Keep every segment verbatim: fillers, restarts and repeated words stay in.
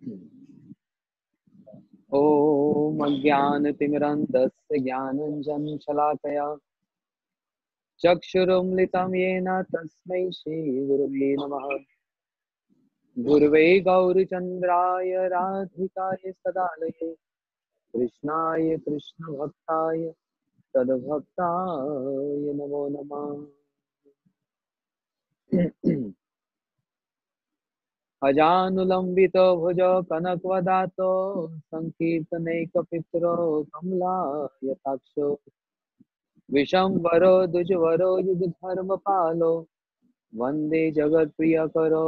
ॐ अज्ञानतिमिरन्धस्य ज्ञानञ्जनशलाकया चक्षुरुन्मिलितं येन तस्मै श्रीगुरुवे नमः। गुरुवे गौरचन्द्राय राधिकाय सदालये कृष्णाय कृष्णभक्ताय तद्भक्ताय नमो नमः। अजानुलम्बितो भुजो कनकवदातो संकीर्तनैकपितरो कमलायताक्षो विशम्बरो द्विजवरो युगधर्मपालो वन्दे जगत्प्रियकरो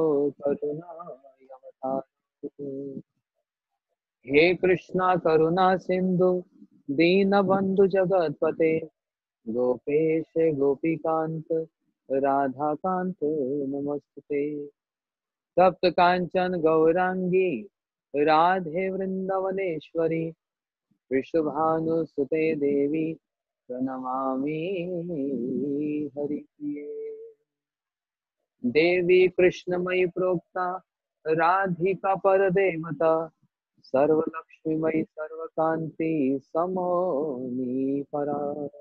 करुणावतारो। हे कृष्णा करुणा सिंधु दीनबंधु जगतपते गोपेश गोपीकांत राधाकांत नमस्ते। तप्त कांचन गौरांगी राधे वृंदावनेश्वरी वृषभानुसुते देवी प्रणमामि हरिप्रिये। देवी कृष्णमयी प्रोक्ता राधिका परदेवता सर्वलक्ष्मीमयी सर्वकांति समोनि परा।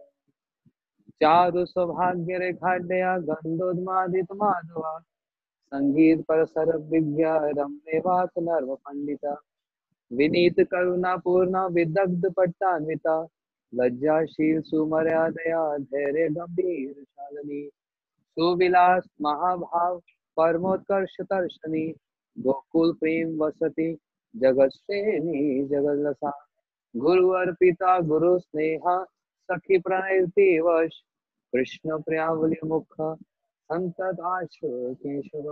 चारु सौभाग्य रेखाढ्या गंधोन्मादित माधवा संगीत पर सर्वज्ञ रम्य वाक नर्व पंडिता विनीत करुणा पूर्ण विदग्ध पट्टान्विता लज्जाशील सुमर्यादया धैर्य गंभीर शालिनी सुविलास महाभाव परमोत्कर्ष दर्शनी गोकुल प्रेम वसति जगत श्रेणी जगदलसा गुरु अर्पिता गुरु स्नेहा सखी प्रणयति वश कृष्ण प्रियावली मुख संतदाश केशव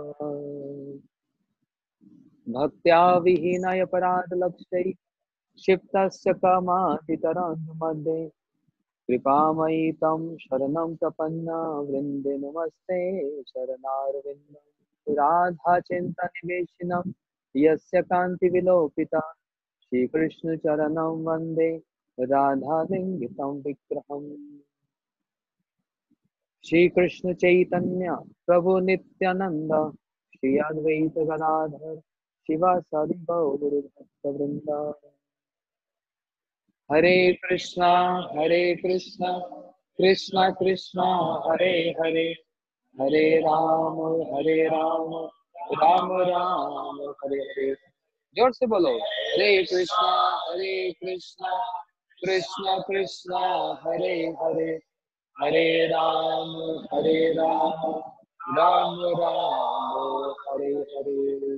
भक्त्या विहीनय पराध लक्ष्यै क्षिप्तस्य कामातितरङ्ग मध्ये कृपामयी तं शरणं प्रपन्ना वृन्दे नमस्ते शरणारविन्दम्। राधा चिंता निवेशिनं यस्य कांति विलोपिता श्रीकृष्ण चरणं वन्दे राधालिंगितं विग्रहम्। श्रीकृष्ण चैतन्य प्रभु नित्यानंद श्री अद्वैत गदाधर शिवासादि गौर भक्तवृंद। हरे कृष्णा हरे कृष्णा कृष्णा कृष्णा हरे हरे हरे राम हरे राम राम राम हरे हरे। जोर से बोलो हरे कृष्णा हरे कृष्णा कृष्णा कृष्णा हरे हरे हरे राम हरे Ram Ram Ram Hare Hare.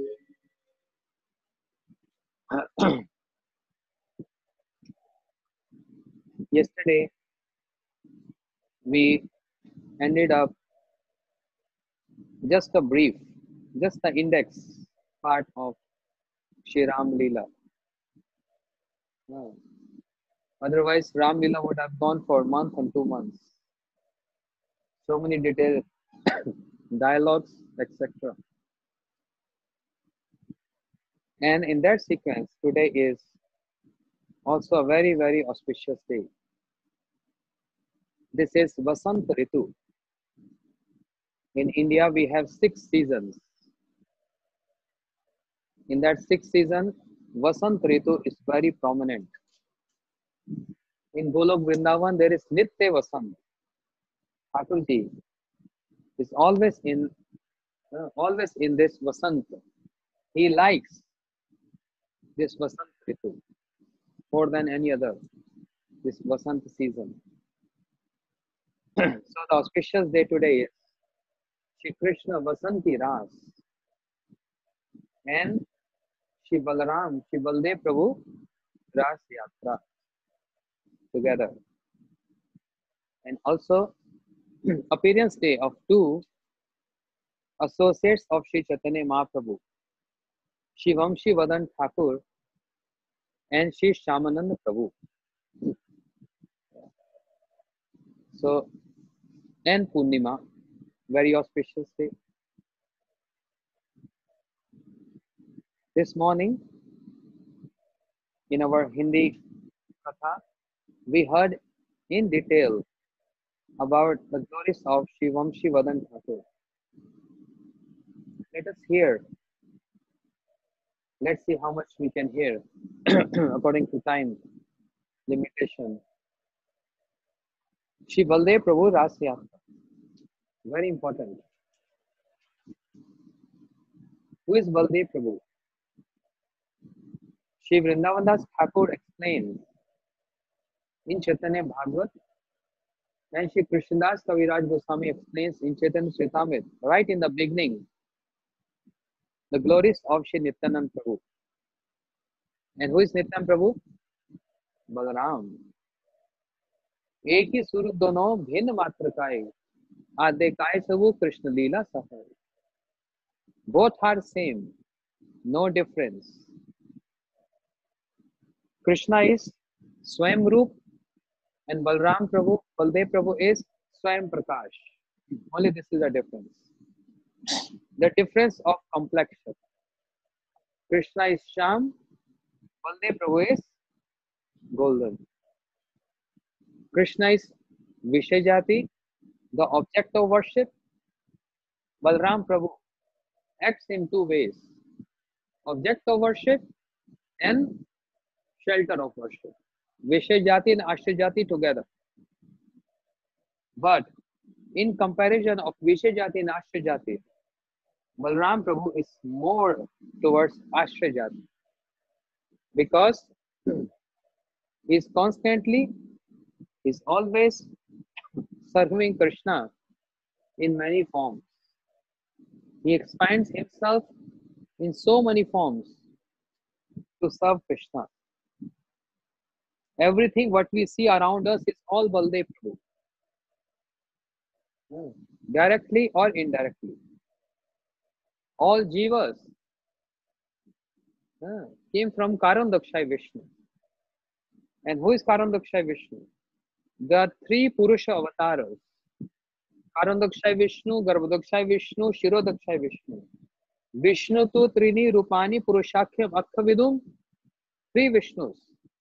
Yesterday we ended up just a brief, just the index part of Shri Ram Leela. No. Otherwise, Ram Leela would have gone for a month and two months. So many detailed dialogues, et cetera. And in that sequence, today is also a very, very auspicious day. This is Vasant Ritu. In India, we have six seasons. In that sixth season, Vasant Ritu is very prominent. In Golok Vrindavan, there is Nitya Vasant. Thakurji is always in, uh, always in this Vasant. He likes this Vasant Ritu more than any other, this Vasant season. So the auspicious day today is Shri Krishna Vasanti Ras and Shri Balaram, Shri Baldev Prabhu Ras Yatra together. And also appearance day of two associates of Shri Chaitanya Mahaprabhu, Shri Vamshi Vadan Thakur and Shri Shamananda Prabhu. So, and Purnima, very auspicious day. This morning, in our Hindi Katha, we heard in detail about the glories of Shri Vamshi Vadan Thakur. Let us hear Let's see how much we can hear according to time limitation. Shri Baldev Prabhu Ras Yatra. Very important. Who is Baldev Prabhu? Shri Vrindavan Das Thakur explains in Chaitanya Bhagavat, and Shri Krishnadas Kaviraj Goswami explains in Chaitanya Charitamrita, right in the beginning, the glories of Shri Nityanand Prabhu. And who is Nityanand Prabhu? Balaram. एक ही स्वरूप दोनों भिन्न मात्र काय, आदे काय सबू कृष्ण लीला सफल. Both are same, no difference. Krishna is Swayam Roop and Balram Prabhu, Baldev Prabhu is Swayam Prakash. Only this is the difference. The difference of complexion. Krishna is Sham, Baldev Prabhu is golden. Krishna is Vishajati, the object of worship. Balram Prabhu acts in two ways, object of worship and shelter of worship. Vishajati and Ashrajati together. But in comparison of Vishajati and Ashrajati, Balram Prabhu is more towards Ashrajati because he is constantly, he is always serving Krishna in many forms. He expands himself in so many forms to serve Krishna. Everything what we see around us is all Baldev Prabhu, directly or indirectly. All jivas uh, came from Karandakshay Vishnu. And who is Karandakshay Vishnu? There are three Purusha avatars. Karandakshay Vishnu, Garbhodakshay Vishnu, Shirodakshay Vishnu. Vishnu tu Trini Rupani Purushakhyam Akkhavidum. Three Vishnus.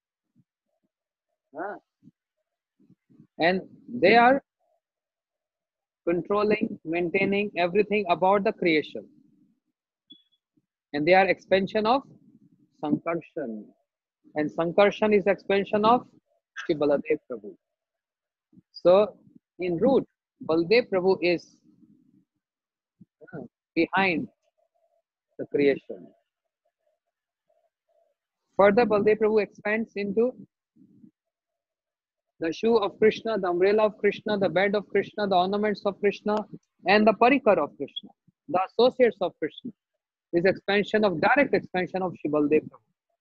Uh, and they are controlling, maintaining everything about the creation. And they are expansion of Sankarshan. And Sankarshan is expansion of Shri Baladev Prabhu. So, in root, Baldev Prabhu is uh, behind the creation. Further, Baldev Prabhu expands into the shoe of Krishna, the umbrella of Krishna, the bed of Krishna, the ornaments of Krishna, and the parikar of Krishna, the associates of Krishna. Is expansion of direct expansion of Shri Baldev Prabhu.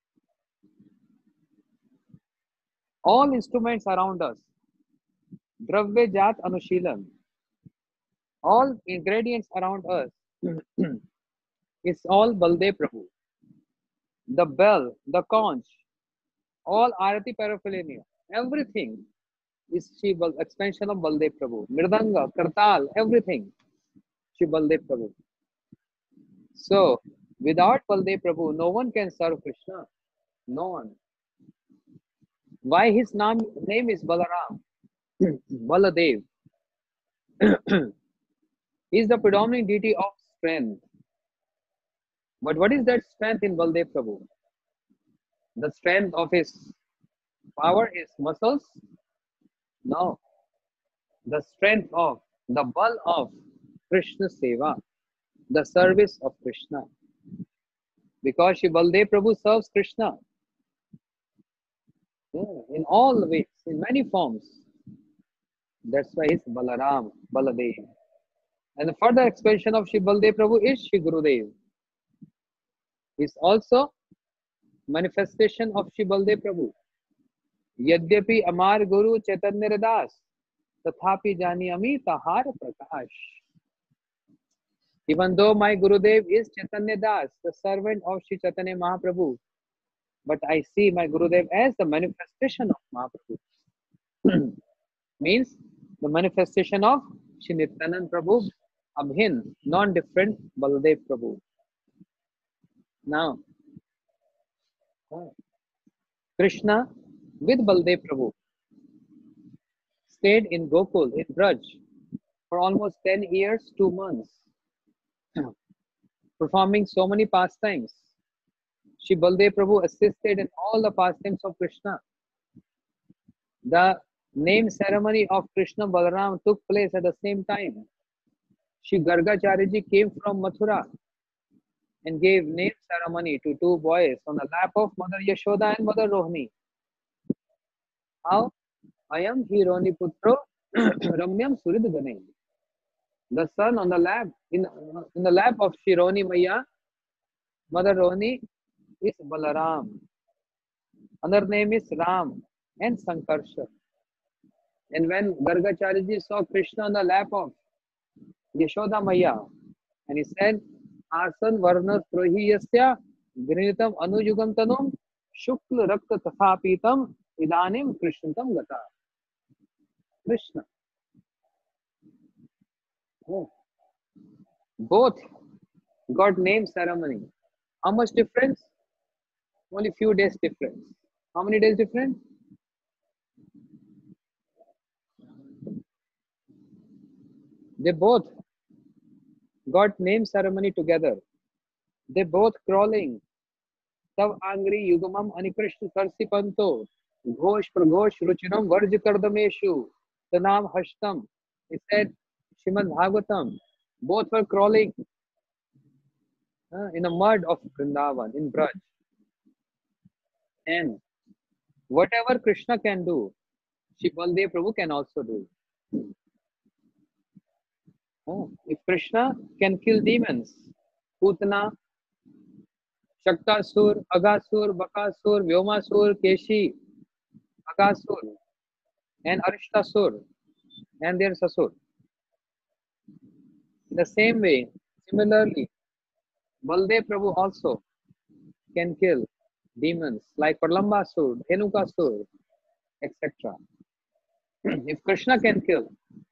All instruments around us, Dravya Jat Anushilan, all ingredients around us, it's all Baldev Prabhu. The bell, the conch, all Arati paraphernalia, everything is Shri Bal, expansion of Baldev Prabhu. Mridanga, Kartal, everything, Shri Baldev Prabhu. So, without Baldev Prabhu, no one can serve Krishna. No one. Why his name, name is Balaram? Baladev. He is the predominant deity of strength. But what is that strength in Baldev Prabhu? The strength of his power, his muscles? No. The strength of, the bal of Krishna Seva, the service of Krishna. Because Shri Baldev Prabhu serves Krishna. Yeah, in all the ways, in many forms. That's why he's Balaram, Baladev. And the further expansion of Shri Baldev Prabhu is Shri Gurudev. He's also manifestation of Shri Baldev Prabhu. Yadyapi Amar Guru Chaitanya Das, Tathapi Janiyami Tahar Prakash. Even though my Gurudev is Chaitanya Das, the servant of Shri Chaitanya Mahaprabhu, but I see my Gurudev as the manifestation of Mahaprabhu. Means the manifestation of Shri Nityanand Prabhu, Abhin, non-different Baladev Prabhu. Now, Krishna with Baldev Prabhu stayed in Gokul, in Braj, for almost ten years, two months, performing so many pastimes. Shri Baldev Prabhu assisted in all the pastimes of Krishna. The name ceremony of Krishna Balaram took place at the same time. Shri Gargacharya came from Mathura and gave name ceremony to two boys on the lap of Mother Yashoda and Mother Rohini. How? Ayam Hironi Putro Ramyam Suridgane. The son on the lap, in, in the lap of Shironi Maya, Mother Rohini, is Balaram. Another name is Ram and Sankarsha. And when Gargacharya saw Krishna on the lap of Yashoda Maya, and he said, Asan Varna Trohiyasya Grinitam Anujugam Tanum Shukla Rakta Tathapitam Idanim Krishnatam Gata. Krishna. Oh. Both got name ceremony. How much difference? Only few days difference. How many days difference? They both got name ceremony together. They both crawling. Tav angri yugamam anikrishna karsipanto ghosh praghosh ruchiram varj kardameshu tanam hashtam. He said, Shrimad Bhagavatam, both were crawling uh, in the mud of Vrindavan, in Braj. And whatever Krishna can do, Shri Baldev Prabhu can also do. Oh, if Krishna can kill demons, Putana, Shaktasur, Agasur, Bakasur, Vyomasur, Keshi, Akasur, and Arishtasur, and their Sasur. In the same way, similarly, Baldev Prabhu also can kill demons like Pralambasur, Dhenukasur, et cetera. If Krishna can kill,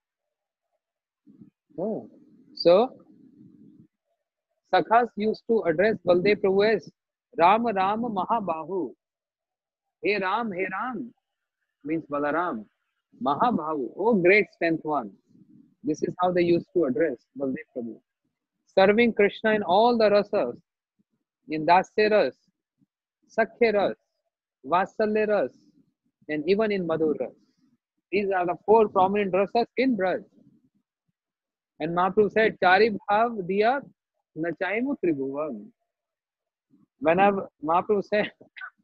oh, so Sakhas used to address Baldev Prabhu as Rama Rama Mahabahu. Hey Ram, hey Ram means Balaram. Mahabahu, oh great strength one. This is how they used to address Baldev Prabhu. Serving Krishna in all the rasas, in Dasya Ras, Sakhya Ras, Vatsalya Ras, and even in Madhur Ras. These are the four prominent rasas in Braj. And Mahaprabhu said, Chari Bhav Diya Nachaimu Tribhuvam. Whenever Mahaprabhu said,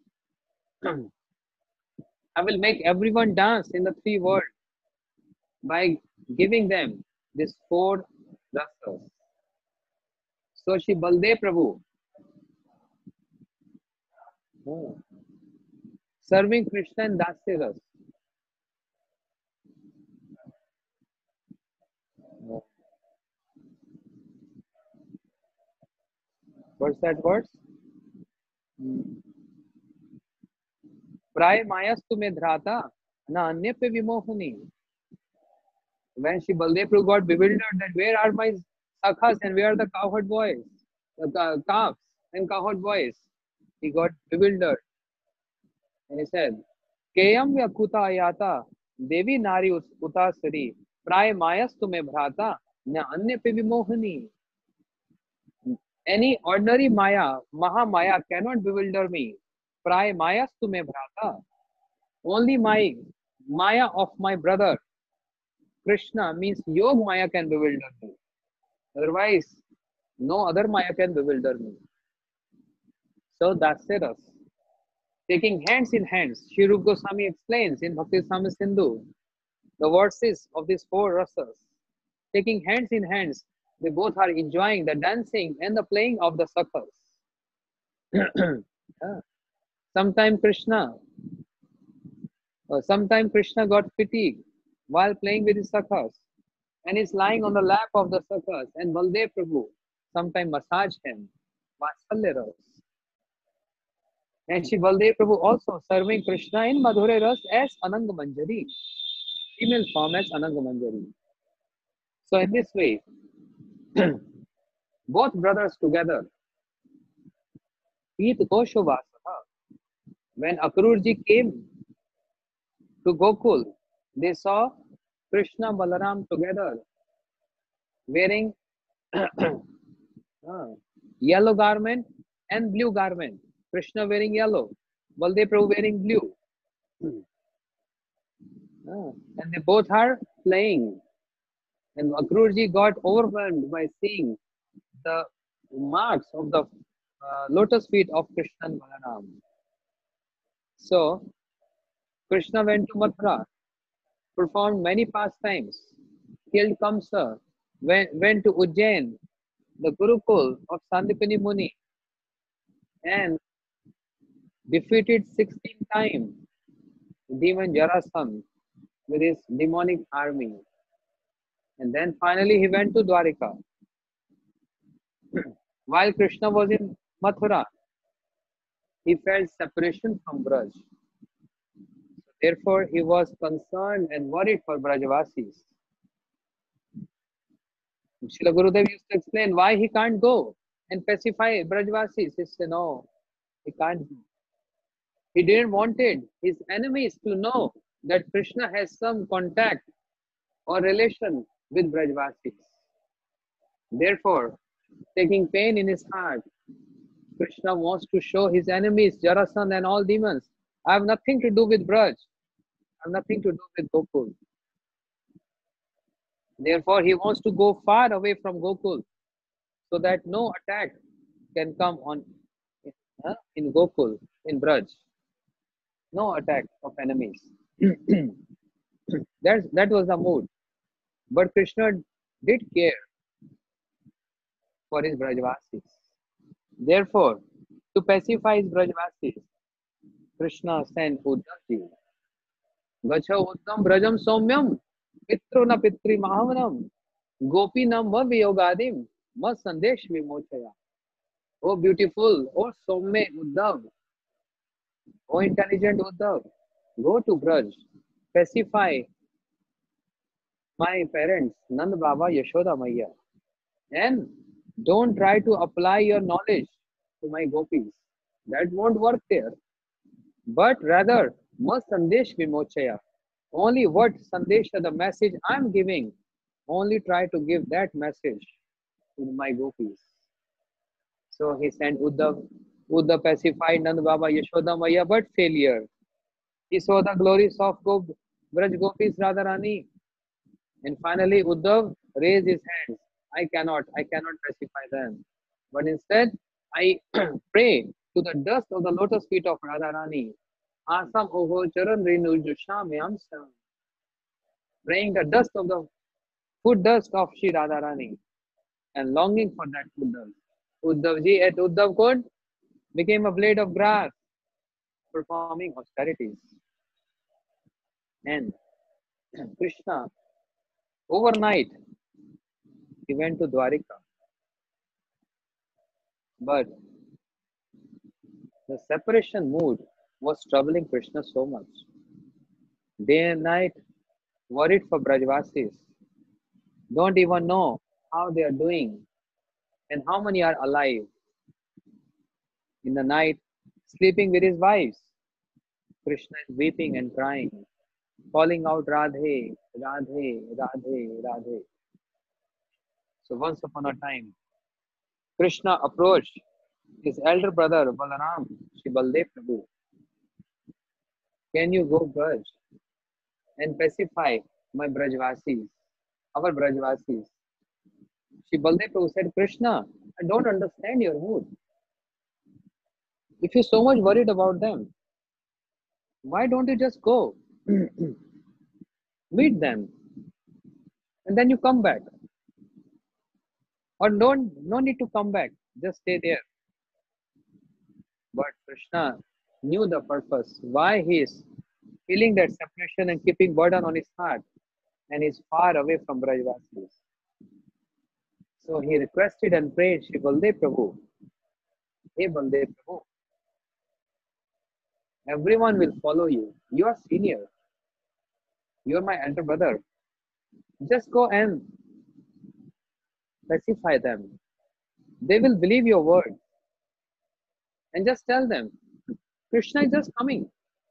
I will make everyone dance in the three worlds by giving them these four rasas. So Shri Baldev Prabhu, oh, serving Krishna in Dasya Ras. What's that verse? Pray mayastu me dhrata na anya pe vimohani. When Shri Baldev Prabhu got bewildered that where are my sakhas and where are the cowherd boys, the calves and cowherd boys, he got bewildered. And he said, Keyam vyakuta ayata devi nari utasari pray mayastu me bhrata na anya pe vimohani. Any ordinary Maya, Maha Maya cannot bewilder me. Pray mayastu me bhrata. Only my Maya of my brother Krishna means Yog Maya can bewilder me. Otherwise, no other Maya can bewilder me. So that's it. Taking hands in hands, Shri Rupa Goswami explains in Bhakti Rasamrita Sindhu the verses of these four rasas. Taking hands in hands, they both are enjoying the dancing and the playing of the sakhas. Yeah. Sometime Krishna, uh, sometime Krishna got fatigued while playing with his sakhas and is lying on the lap of the sakhas, and Baldev Prabhu sometime massage him. Vatsalya Ras. And Shri Baldev Prabhu also serving Krishna in Madhura Ras as Ananga Manjari, female form as Ananga Manjari. So in this way, both brothers together, Peet Kosho Vasaha. When Akrurji came to Gokul, they saw Krishna Balaram together wearing uh, yellow garment and blue garment. Krishna wearing yellow, Baldev Prabhu wearing blue. Ah, and they both are playing. And Akrurji got overwhelmed by seeing the marks of the uh, lotus feet of Krishna and Balaram. So Krishna went to Mathura, performed many pastimes, killed Kamsa, went, went to Ujjain, the Gurukul of Sandipani Muni, and defeated sixteen times demon Jarasandh with his demonic army. And then finally he went to Dwarika. While Krishna was in Mathura, he felt separation from Braj. Therefore, he was concerned and worried for Brajavasis. Srila Gurudev used to explain why he can't go and pacify Brajavasis. He said, no, he can't. He didn't want it, his enemies to know that Krishna has some contact or relation with Brajavasis. Therefore, taking pain in his heart, Krishna wants to show his enemies, Jarasandh and all demons, I have nothing to do with Braj. I have nothing to do with Gokul. Therefore, he wants to go far away from Gokul so that no attack can come on uh, in Gokul, in Braj. No attack of enemies. That's, that was the mood. But Krishna did care for his Brajavasis. Therefore, to pacify his Brajavasis, Krishna sent Uddhavji. Gacha Uddham Brajam Somyam Pitro na Pitri Mahavanam Gopi nam va Viyogadim Ma Sandesh Vimochaya. Oh beautiful, oh Somme Uddhav, oh intelligent Uddhav, go to Braj, pacify my parents, Nand Baba, Yashoda Maiya, and don't try to apply your knowledge to my gopis. That won't work there. But rather, ma sandesh vimochaya. Only what sandesha, the message I'm giving, only try to give that message to my gopis. So he sent Uddhav. Uddhav pacified Nand Baba, Yashoda Maiya, but failure. He saw the glories of Gop, Braj Gopis Radharani. And finally, Uddhav raised his hands. I cannot, I cannot pacify them. But instead, I pray to the dust of the lotus feet of Radharani. Asam oho charan renu jushamyam sam. Praying the dust of the foot dust of Shri Radharani and longing for that foot dust. Uddhavji at Uddhav Kund became a blade of grass, performing austerities. And Krishna, overnight, he went to Dwarika. But the separation mood was troubling Krishna so much. Day and night, worried for Brajavasis. Don't even know how they are doing and how many are alive. In the night, sleeping with his wives. Krishna is weeping and crying, calling out Radhe, Radhe, Radhe, Radhe. So once upon a time, Krishna approached his elder brother Balaram, Shri Baldev Prabhu. Can you go Braj and pacify my Brajvasis, our Brajvasis? Shri Baldev Prabhu said, Krishna, I don't understand your mood. If you're so much worried about them, why don't you just go meet them and then you come back? Or don't, no need to come back, just stay there. But Krishna knew the purpose, why he is feeling that separation and keeping burden on his heart and is far away from Brajvasis. So he requested and prayed, Shri Baldev Prabhu, hey Baldev Prabhu, everyone will follow you. You are senior. You are my elder brother. Just go and pacify them. They will believe your word. And just tell them, Krishna is just coming.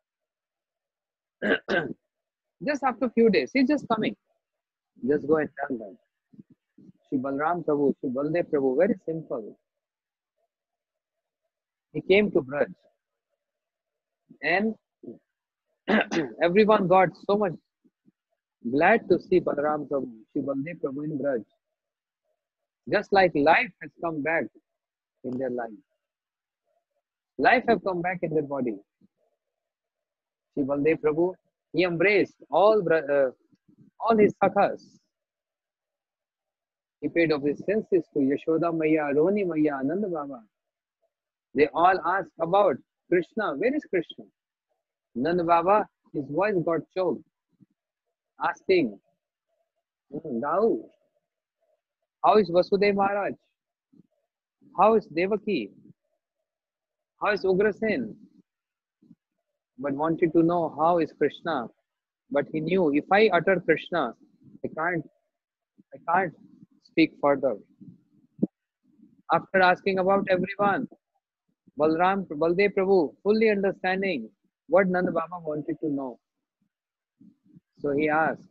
Just after a few days, he's just coming. Just go and tell them. Shri Balram Prabhu, Shri Baldev Prabhu, very simple. he came to Braj, and everyone got so much glad to see Balaram Prabhu, Shri Baldev Prabhu in Braj. Just like life has come back in their life. Life have come back in their body. Shri Baldev Prabhu, he embraced all, uh, all his sakhas. He paid obeisances to Yashoda Maya, Rohini Maya, Ananda Baba. They all asked about Krishna. Where is Krishna? Nanda Baba, his voice got choked, asking, Rao, how is Vasudev Maharaj? How is Devaki? How is Ugrasen? But wanted to know how is Krishna. But he knew if I utter Krishna, I can't, I can't speak further. After asking about everyone, Balram, Baldev Prabhu, fully understanding what Nanda Baba wanted to know. So he asked,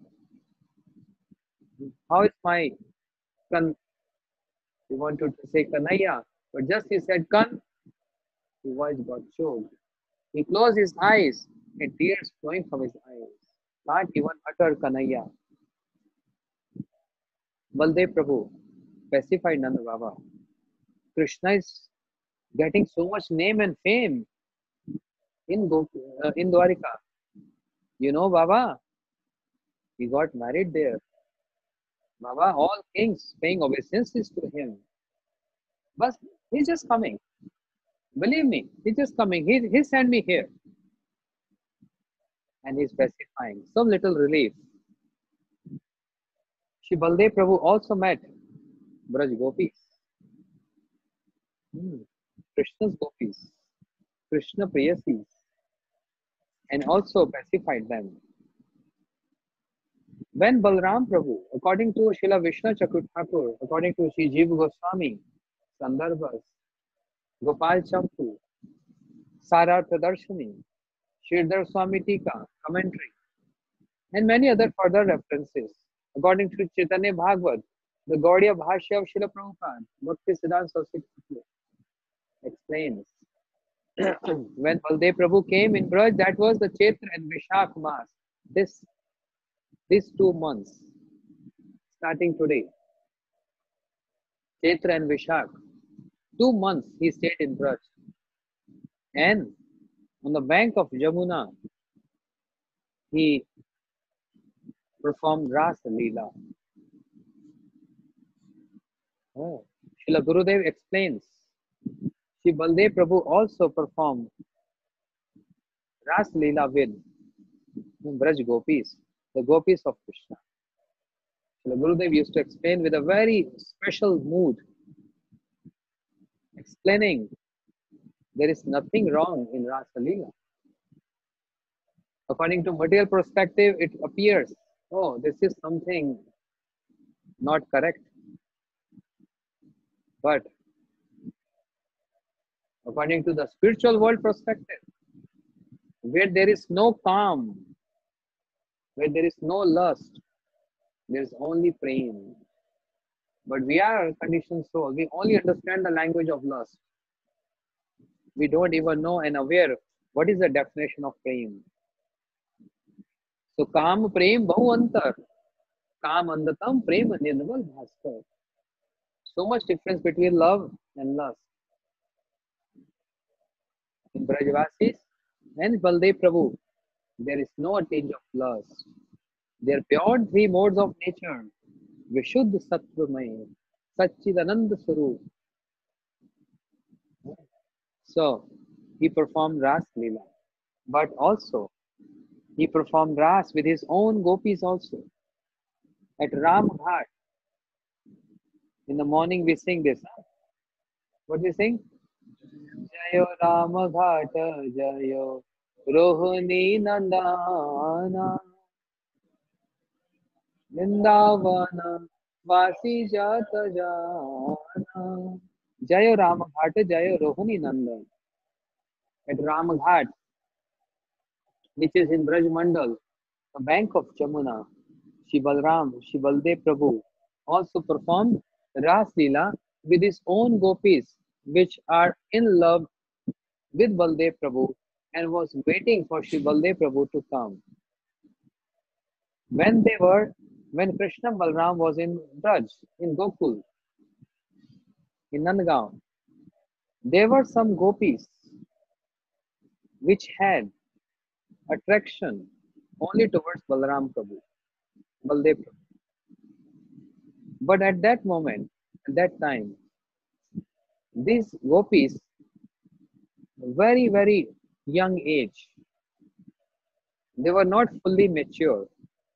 how is my Kan? He wanted to say Kanaya, but just he said Kan, his voice got choked. He closed his eyes and tears flowing from his eyes. Can't even utter Kanaya. Baldev Prabhu pacified Nanda Baba. Krishna is getting so much name and fame in Go, uh, in Dwarika. You know, Baba, he got married there. Baba, all kings paying obeisances to him. But he's just coming. Believe me, he's just coming. He, he sent me here. And he's pacifying. Some little relief. Shri Baldev Prabhu also met Braj Gopis. Hmm. Krishna's Gopis. Krishna Priyasis. And also pacified them. When Balram Prabhu, according to Srila Vishnu Chakra Thakur, according to Sri Jiva Goswami, Sandarbhas, Gopal Champu, Sarartha Darshani, Shirdhar Swami Tika, commentary, and many other further references. According to Chaitanya Bhagavad, the Gaudiya Bhashya of Srila Prabhupada, Bhakti Siddhanta Saraswati explains. When Baldev Prabhu came in Braj, that was the Chaitra and Vishak Mas. This, these two months, starting today, Chaitra and Vishak, two months he stayed in Braj. And on the bank of Jamuna, he performed Rasa Leela. Oh. Srila Gurudev explains, Shri Baldev Prabhu also performed Rasa Leela with Braj Gopis, the Gopis of Krishna. Srila Gurudev used to explain with a very special mood, explaining there is nothing wrong in Rasa Leela. According to material perspective, it appears, oh, this is something not correct. But according to the spiritual world perspective, where there is no calm, where there is no lust, there is only prema. But we are conditioned soul. We only understand the language of lust. We don't even know and aware what is the definition of prema. So, Kam Prem Bahu Antar. Kam Andatam Prema Nirmal Bhaskar. So much difference between love and lust. In Brajvasis and Baldev Prabhu, there is no tinge of lust. They are beyond three modes of nature. Vishuddha Sattvamay, Satchidananda Swarup. So, he performed Ras Leela. But also, he performed Ras with his own gopis also. At Ram Ghat, in the morning we sing this. Huh? What do we sing? Jayo Ram Ghat, Jayo Rohini Nandana, Vindavana Vasi Jata Jana. Jayo Ram Ghat, Jayo Rohini Nandan. At Ram Ghat, which is in Braj Mandal, the bank of Jamuna, Shri Balram, Shri Baldev Prabhu also performed Ras Leela with his own gopis, which are in love with Baldev Prabhu and was waiting for Shri Baldev Prabhu to come. When they were, when Krishna Balram was in Braj, in Gokul, in Nandgaon, there were some gopis which had attraction only towards Balaram Prabhu, Baldev Prabhu. But at that moment, at that time, these gopis, very, very young age, they were not fully mature,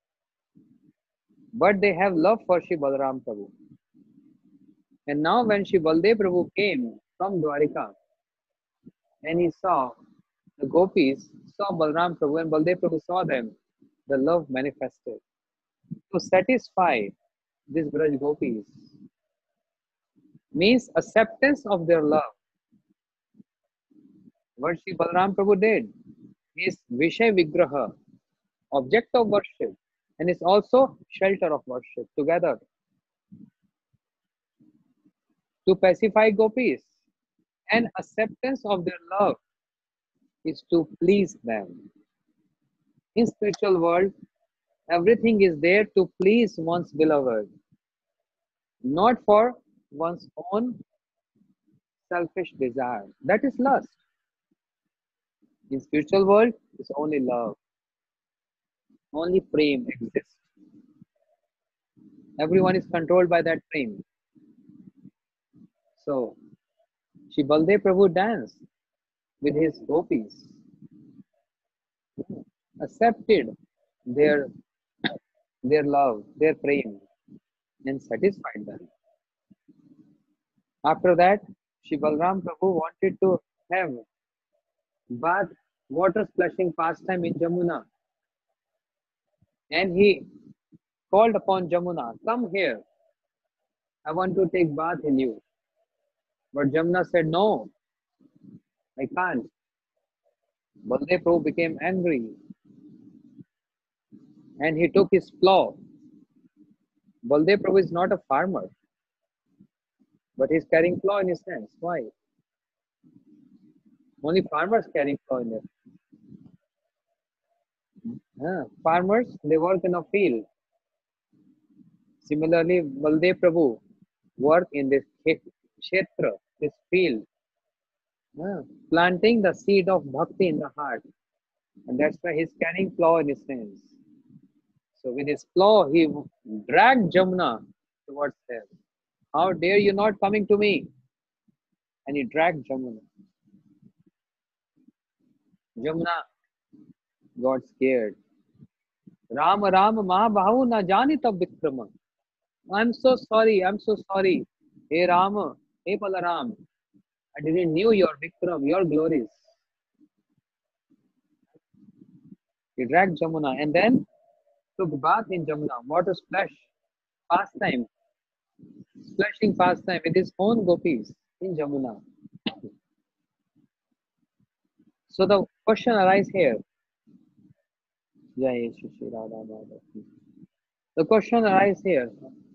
but they have love for Shri Balaram Prabhu. And now when Shri Baldev Prabhu came from Dwarika and he saw the gopis, saw Balaram Prabhu and Baldev Prabhu saw them, the love manifested. To satisfy these Braj gopis means acceptance of their love. What Shri Balaram Prabhu did is Vishay Vigraha, object of worship, and is also shelter of worship together. To pacify gopis and acceptance of their love is to please them. In spiritual world, everything is there to please one's beloved, not for one's own selfish desire. That is lust. In spiritual world, it's only love. Only prem exists. Everyone is controlled by that prem. So, Shri Baldev Prabhu danced with his gopis, accepted their, their love, their prem, and satisfied them. After that, Shri Balram Prabhu wanted to have bath, water splashing pastime in Jamuna. And he called upon Jamuna, come here, I want to take bath in you. But Jamuna said, no, I can't. Baldev Prabhu became angry and he took his plow. Baldev Prabhu is not a farmer, but he's carrying plow in his hands. Why? Only farmers carry plow in their hands. Uh, farmers, they work in a field. Similarly, Baldev Prabhu worked in this kshetra, this field, uh, planting the seed of bhakti in the heart. And that's why he's carrying plow in his hands. So with his plow, he dragged Jamuna towards there. How dare you not coming to me? And he dragged Jamuna. Jamuna got scared. Ram Ram Mahabahu na jani tab Vikrama. I'm so sorry, I'm so sorry. Hey Ram, hey Balaram, I didn't knew your Vikram, your glories. He dragged Jamuna and then took bath in Jamuna, water splash, pastime, splashing pastime with his own gopis in Jamuna. So the question arises here. The question arises here.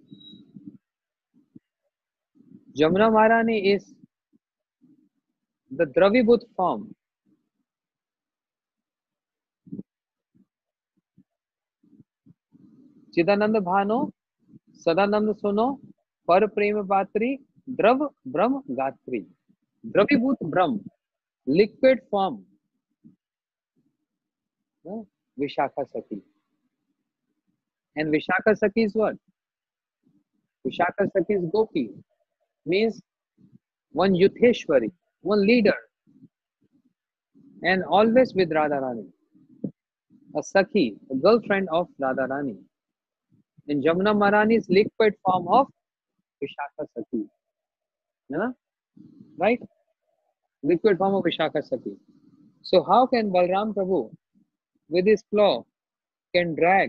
Jamuna Maharani is the Dravibhut form. Chidananda Bhano, Sadananda Suno, Par Prema Patri, Drav Brahm Gatri. Dravibhut Brahm, liquid form. Vishakha Sati. And Vishakha Sati is what? Vishakha Sati is Gopi. Means one Yutheshwari, one leader. And always with Radharani. A Sakhi, a girlfriend of Radharani. And Jamuna Maharani is liquid form of Vishakha Sati. Yeah? Right? Liquid form of Vishakha Sati. So how can Balram Prabhu with his plow can drag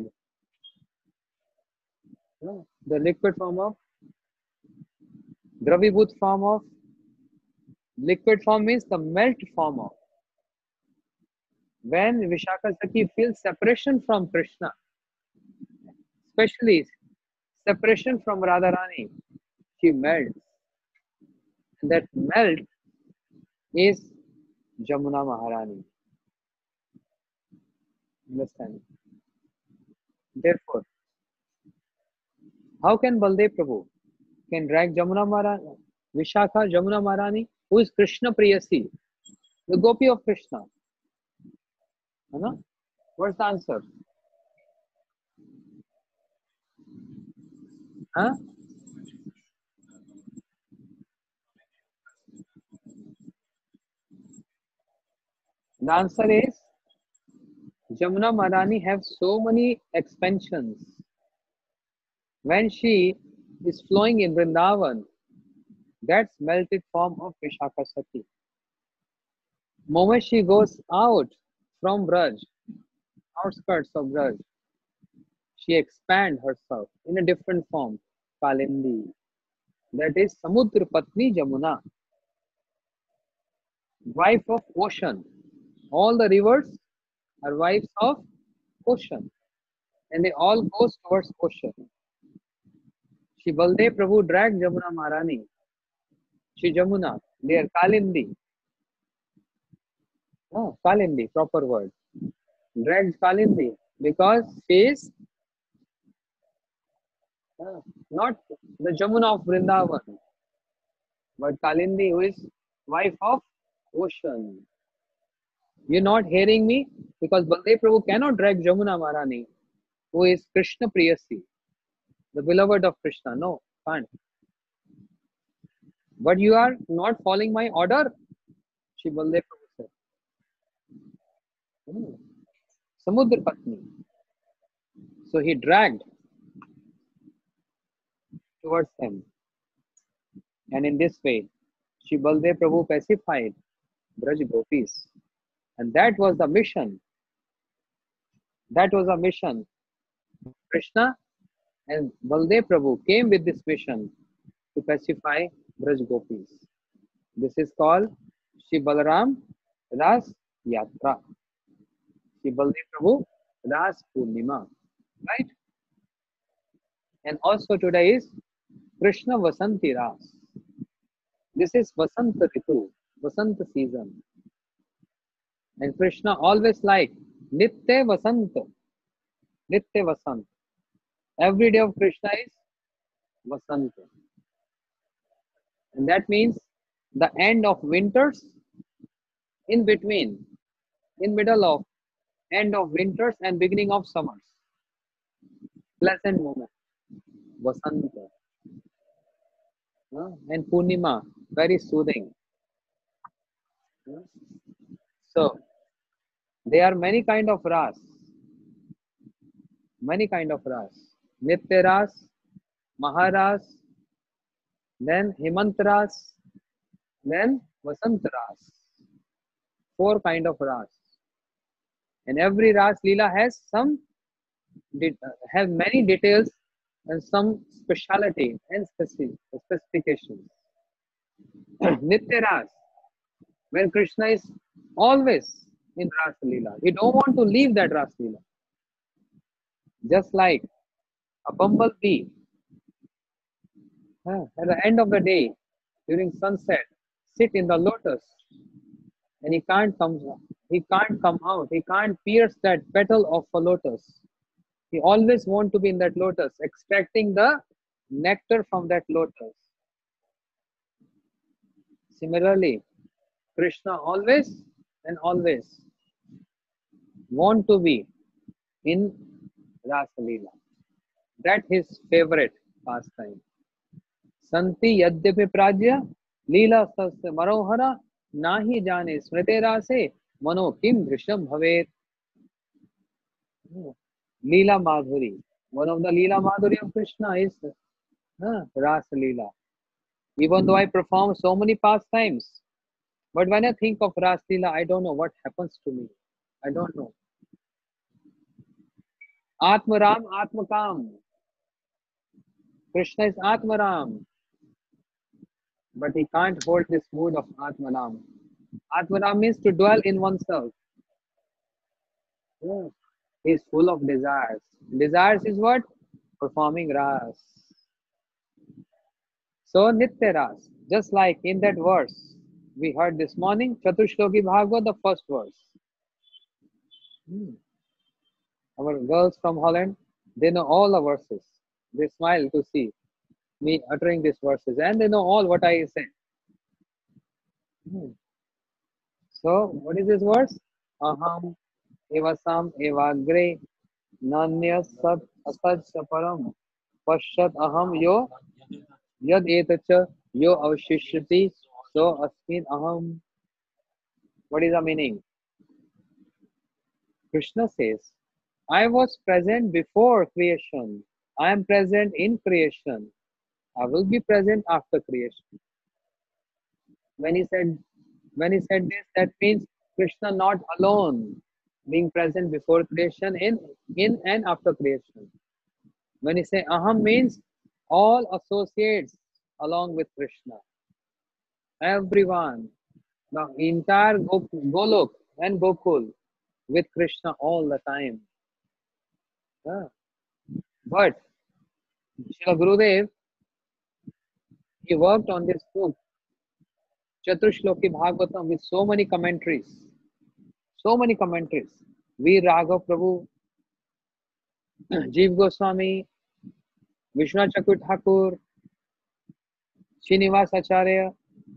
you know, the liquid form of Dravibhut form of liquid form means the melt form of. When Vishakha Sati feels separation from Krishna, especially separation from Radharani, she melts. And that melt is Jamuna Maharani. Understand? Therefore, how can Baldev Prabhu can drag Jamuna Maharani, Vishakha Jamuna Maharani, who is Krishna Priyasi, the Gopi of Krishna? है ना? What's the answer? Huh? The answer is Jamuna Maharani have so many expansions. When she is flowing in Vrindavan, that's melted form of Vishakha Sati. Moment she goes out from Braj, outskirts of Braj, she expands herself in a different form, Kalindi. That is Samudra Patni Jamuna, wife of ocean. All the rivers are wives of ocean, and they all go towards ocean. Shri Baldev Prabhu dragged Jamuna Maharani, Shri Jamuna, their Kalindi. Oh, Kalindi, proper word. Dragged Kalindi because she is uh, not the Jamuna of Vrindavan, but Kalindi, who is wife of ocean. You're not hearing me? Because Baldev Prabhu cannot drag Jamuna Maharani, who is Krishna Priyasi, the beloved of Krishna. No, can't. But you are not following my order, Shri Baldev Prabhu said. Hmm. Samudra Patni. So he dragged towards them. And in this way, Shri Baldev Prabhu pacified Braj Gopis. And that was the mission. That was a mission. Krishna and Baldev Prabhu came with this mission to pacify Braj Gopis. This is called Shri Balaram Ras Yatra. Shri Baldev Prabhu Ras Purnima. Right? And also today is Krishna Vasanti Ras. This is Vasanta Ritu, Vasanta season. And Krishna always like Nitya Vasanta. Nitya Vasant. Every day of Krishna is Vasanta. And that means the end of winters, in between, in middle of end of winters and beginning of summers. Pleasant moment. Vasanta. Uh, and Purnima, very soothing. Uh, So there are many kind of ras. Many kind of ras. Nitya ras, Maharas, then Hemant ras, then Vasant ras. Four kind of ras. And every ras Leela has some have many details and some speciality and specific, specifications. Nitya ras, when Krishna is always in Ras Leela, he don't want to leave that Ras Leela. Just like a bumblebee, huh, at the end of the day, during sunset, sit in the lotus, and he can't come, he can't come out, he can't pierce that petal of a lotus. He always want to be in that lotus, extracting the nectar from that lotus. Similarly, Krishna always and always want to be in Rasa Leela. That his favorite pastime. Santi yadyapi prajya Leela sasya marohara nahi jane smrite rase mano kim drishyam bhavet. Leela Madhuri. One of the Leela Madhuri of Krishna is uh, Rasa Leela. Even though I perform so many pastimes, but when I think of Ras Leela, I don't know what happens to me. I don't know. Atmaram, Atmakam. Krishna is Atmaram, but he can't hold this mood of Atmaram. Atmaram means to dwell in oneself. Yeah. He is full of desires. Desires is what? Performing Ras. So Nitya Ras, just like in that verse, We heard this morning, Chatushloki Bhagavad, the first verse. Hmm. Our girls from Holland, they know all the verses. They smile to see me uttering these verses, and they know all what I say. Hmm. So, what is this verse? Aham evasam evagre nanya sat asat param pashat aham yo yad etacha yo avshishyati so asmin aham. What is the meaning? Krishna says, I was present before creation. I am present in creation. I will be present after creation. When he said when he said this, that means Krishna not alone being present before creation, in in and after creation. When he say aham means all associates along with Krishna. Everyone, the entire Gok- Golok and Gokul with Krishna all the time. Yeah. But Srila Gurudev, he worked on this book, Chatushloki Bhagavatam, with so many commentaries. So many commentaries. V. Raghav Prabhu, Jeev Goswami, Vishwanath Chakur Thakur, Srinivas Acharya,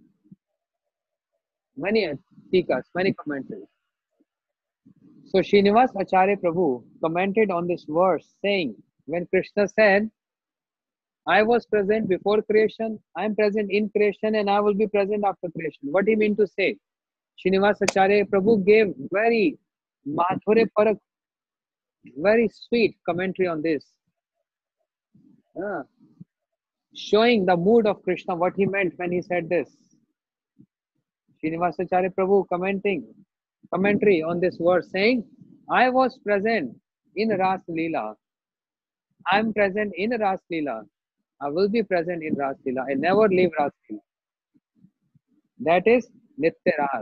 many tikas, many commentaries. So Srinivas Acharya Prabhu commented on this verse saying, when Krishna said, I was present before creation, I am present in creation, and I will be present after creation. What he mean to say? Srinivas Acharya Prabhu gave very madhurya parak, very sweet commentary on this, uh, showing the mood of Krishna, what he meant when he said this. Srinivas Acharya Prabhu commenting, commentary on this verse saying, I was present in Ras Leela. I am present in Ras Leela. I will be present in Ras Leela. I never leave Ras Leela. That is Nitya Ras.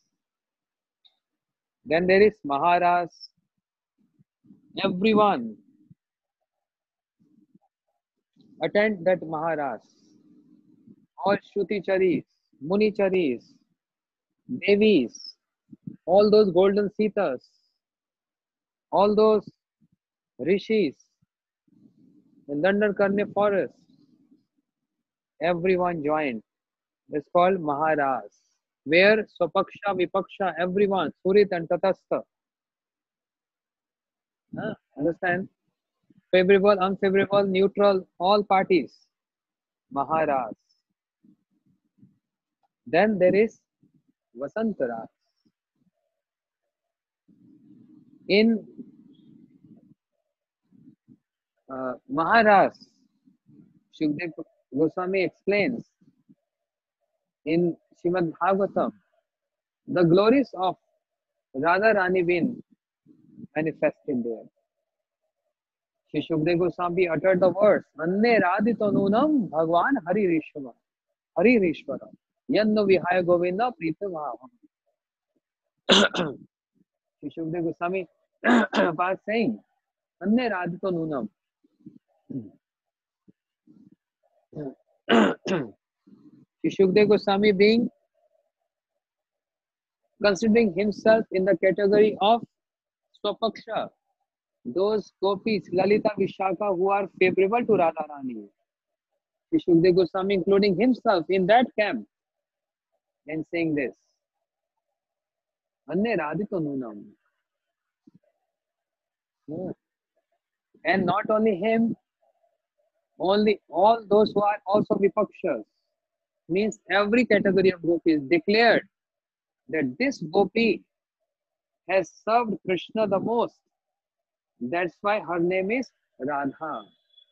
Then there is Maharas. Everyone attend that Maharas. All Shruti-charis, Muni-charis, Devis, all those golden Sitas, all those Rishis in Dandarkarnya forest, everyone joined. It's called Maharas, where Swapaksha, Vipaksha, everyone, Surit and Tatastha. Huh? Understand? Favorable, unfavorable, neutral, all parties. Maharas. Then there is Vasantaras. In uh, Maharas, Shukdev Goswami explains in Srimad Bhagavatam the glories of Radha Rani being manifested there. Shri Shukdev Goswami uttered the words, Anne Radhito Nunam Bhagwan Hari Rishwara. Hari Rishwara. Yanno Vihaya Govinda Prita Bhavam. Shri Shukdev Goswami was saying, Anne Radhito Nunam. Shri Shukdev Goswami being considering himself in the category of Swapaksha, those gopis, Lalita Vishaka, who are favorable to Radharani. Shri Shukdev Goswami including himself in that camp and saying this. Anne Radhito Nunam. And not only him, only all those who are also Vipakshas, means every category of gopis declared that this gopi has served Krishna the most. That's why her name is Radha.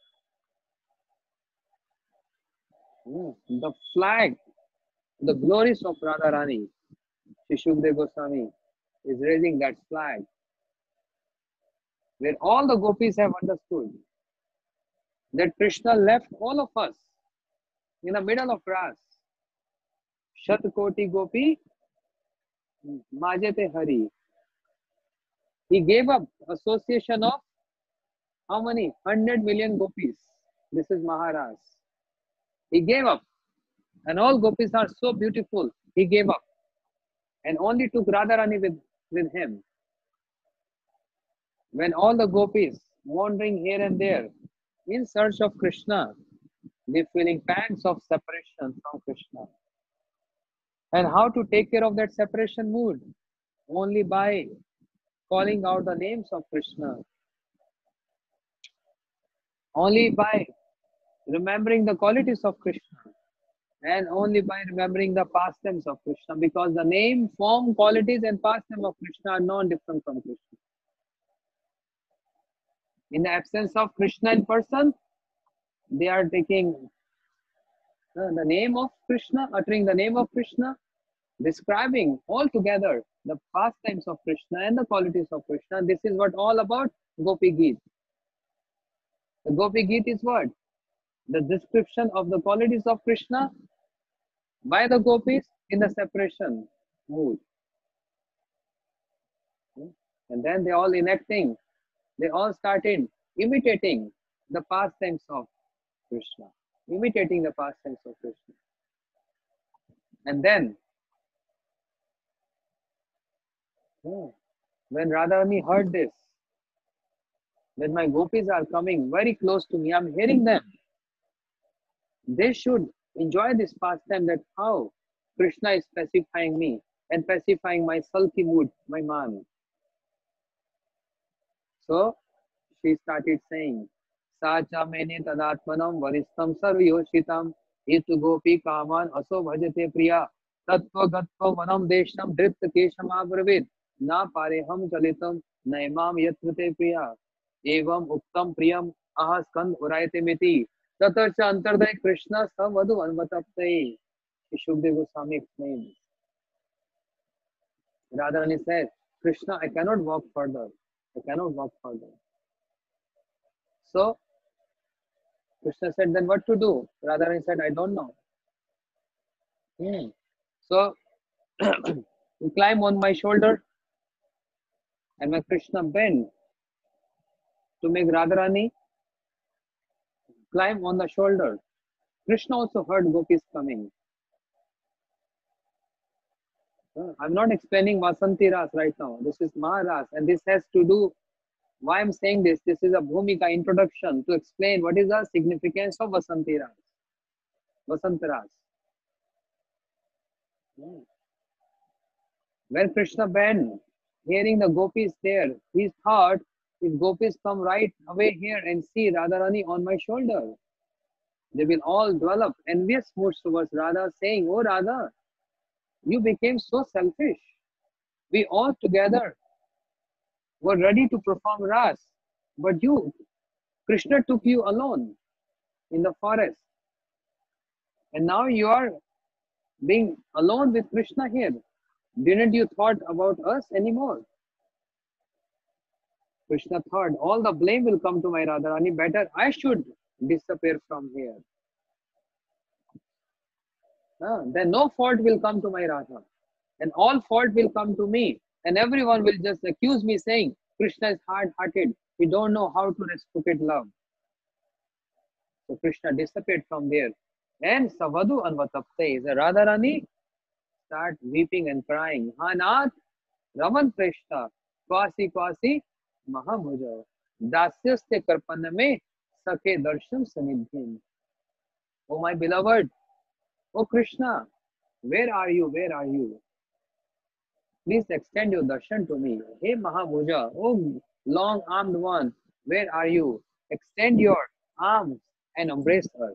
The flag, the glories of Radharani, Shri Shukdev Goswami is raising that flag, where all the gopis have understood that Krishna left all of us in the middle of Ras. Shat Koti Gopi Majete Hari. He gave up association of how many? one hundred million gopis. This is Maharaj. He gave up. And all gopis are so beautiful. he gave up and only took Radharani with, with him. When all the gopis wandering here and there in search of Krishna, they feeling pangs of separation from Krishna. And how to take care of that separation mood? Only by calling out the names of Krishna. Only by remembering the qualities of Krishna. And only by remembering the pastimes of Krishna. Because the name, form, qualities and pastime of Krishna are non different from Krishna. In the absence of Krishna in person, they are taking uh, the name of Krishna, uttering the name of Krishna, describing altogether the pastimes of Krishna and the qualities of Krishna. This is what all about Gopi Geet. The Gopi Geet is what? The description of the qualities of Krishna by the gopis in the separation mood. And then they all enacting, they all started imitating the pastimes of Krishna, imitating the pastimes of Krishna. And then, when Radharani heard this, when my gopis are coming very close to me, I'm hearing them. They should enjoy this pastime, that how Krishna is pacifying me and pacifying my sulky mood, my man. So she started saying, Sacha mene tadatmanam varistam sarvayoshitam itu gopi kaman aso bhajate priya tattva gatva vanam desham dripta kesham abravid na pareham chalitam naimam yatrate priya evam uktam priyam aha skand urayate miti tatarcha antarday Krishna savadu anvatapte. Shukdev Goswami explains. Radharani said, Krishna, I cannot walk further. I cannot walk further. So, Krishna said, then what to do? Radharani said, I don't know. Hmm. So, you climb on my shoulder, and when Krishna bent to make Radharani climb on the shoulder, Krishna also heard gopis coming. I'm not explaining Vasanti Ras right now. This is Maharas, and this has to do, why I'm saying this, this is a Bhumika introduction to explain what is the significance of Vasanti Ras. Vasant Ras. When Krishna bent, hearing the gopis there, he thought, if gopis come right away here and see Radharani on my shoulder, they will all develop envious moods towards Radha, saying, oh Radha, you became so selfish. We all together were ready to perform Ras, but you, Krishna took you alone in the forest. And now you are being alone with Krishna here. Didn't you thought about us anymore? Krishna thought, all the blame will come to my Radharani. Better I should disappear from here. Uh, then no fault will come to my Radha. And all fault will come to me. And everyone will just accuse me saying, Krishna is hard-hearted. He don't know how to reciprocate love. So Krishna disappeared from there. And Savadu Anvatapte, the Radharani start weeping and crying. Hanath Raman Preshta Kwasi Kwasi Mahabhuja Dasyaste Karpaname Sakhe Darsham Sanidhin. Oh my beloved, oh Krishna, where are you? Where are you? Please extend your darshan to me. Hey Mahabhuja, oh long-armed one, where are you? Extend your arms and embrace us.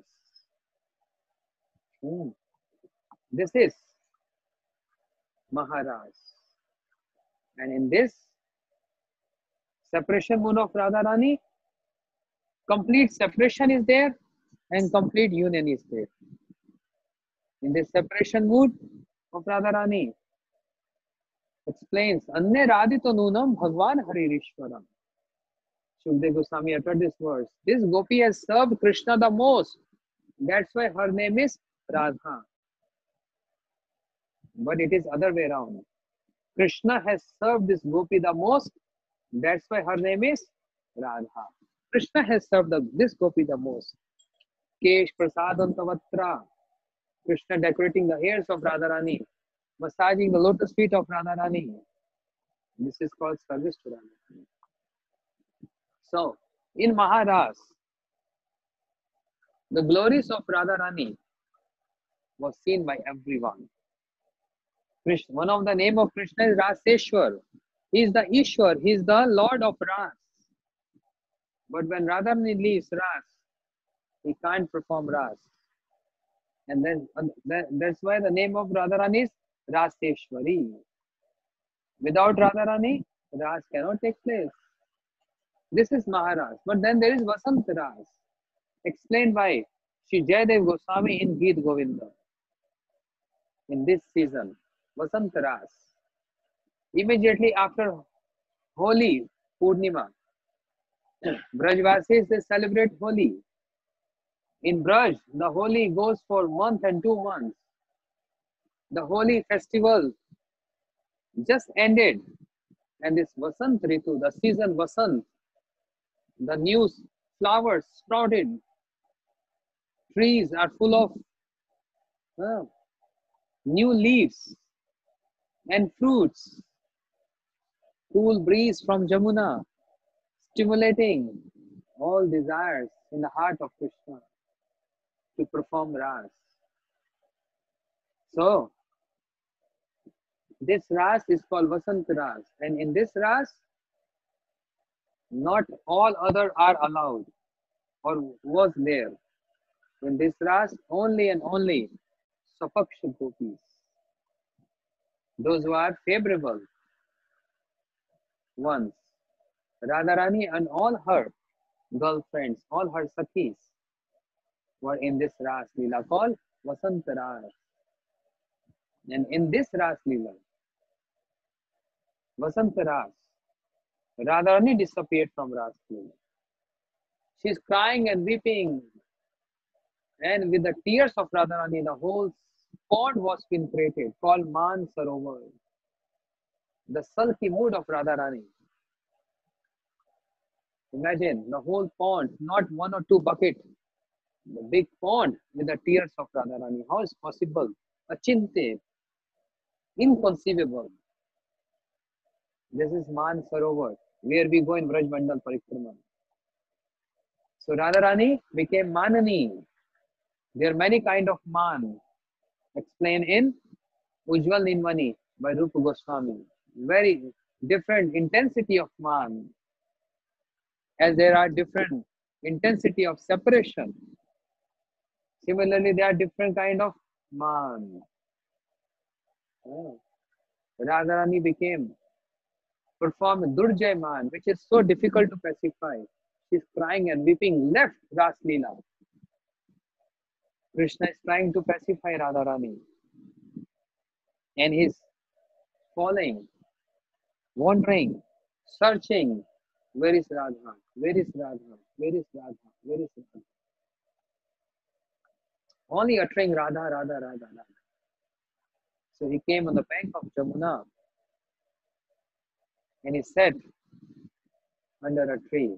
Hmm. This is Maharaj. And in this separation mood of Radharani, complete separation is there and complete union is there. In this separation mood of Radharani, explains, Anne Radhito Nunam Bhagwan Haririshwaram. Shukdev Goswami uttered this verse. This gopi has served Krishna the most. That's why her name is Radha. But it is other way around. Krishna has served this gopi the most. That's why her name is Radha. Krishna has served the, this gopi the most. Kesh Prasadantavatra. Krishna decorating the hairs of Radharani massaging the lotus feet of Radharani. This is called service to Radharani. So, in Maharas, the glories of Radharani was seen by everyone. Krishna, one of the name of Krishna is Raseshwar. He is the Ishwar. He is the Lord of Ras. But when Radharani leaves Ras, he can't perform Ras. And then uh, that, that's why the name of Radharani is Raseshwari. Without Radharani, Ras cannot take place. This is Maharas. But then there is Vasant Ras, explained by Shri Jayadev Goswami in Geet Govinda. In this season, Vasant Ras. Immediately after Holi Purnima, Brajvasis they celebrate Holi. In Braj, the Holi goes for a month and two months. The Holi festival just ended, and this Vasant Ritu, the season Vasant, the new flowers sprouted, trees are full of uh, new leaves and fruits, cool breeze from Jamuna, stimulating all desires in the heart of Krishna to perform Ras. So, this Ras is called Vasant Ras, and in this Ras, not all other are allowed or was there. In this Ras, only and only Sapaksha Gopis, those who are favorable ones. Radharani and all her girlfriends, all her Sakhis were in this Ras Leela called Vasant Ras. And in this Ras Leela, Vasant Ras, Radharani disappeared from Ras Leela. She is crying and weeping, and with the tears of Radharani, the whole pond was been created called Man Sarovar. The sulky mood of Radharani. Imagine the whole pond, not one or two buckets, the big pond with the tears of Radharani. How is possible? Achinte, inconceivable. This is Man Sarovar, where we go in Braj Mandal Parikrama. So Radharani became Manani. There are many kind of Man, explained in Ujjwal Ninmani by Rupa Goswami. Very different intensity of Man, as there are different intensity of separation. Similarly, there are different kind of Man. Oh. Radharani became, performed Durjay Man, which is so difficult to pacify. She's crying and weeping, left Ras Leela. Krishna is trying to pacify Radharani. And he's falling, wandering, searching. Where is Radha? Where is Radha? Where is Radha? Where is Radha? Only uttering Radha, Radha, Radha, Radha. So he came on the bank of Jamuna and he sat under a tree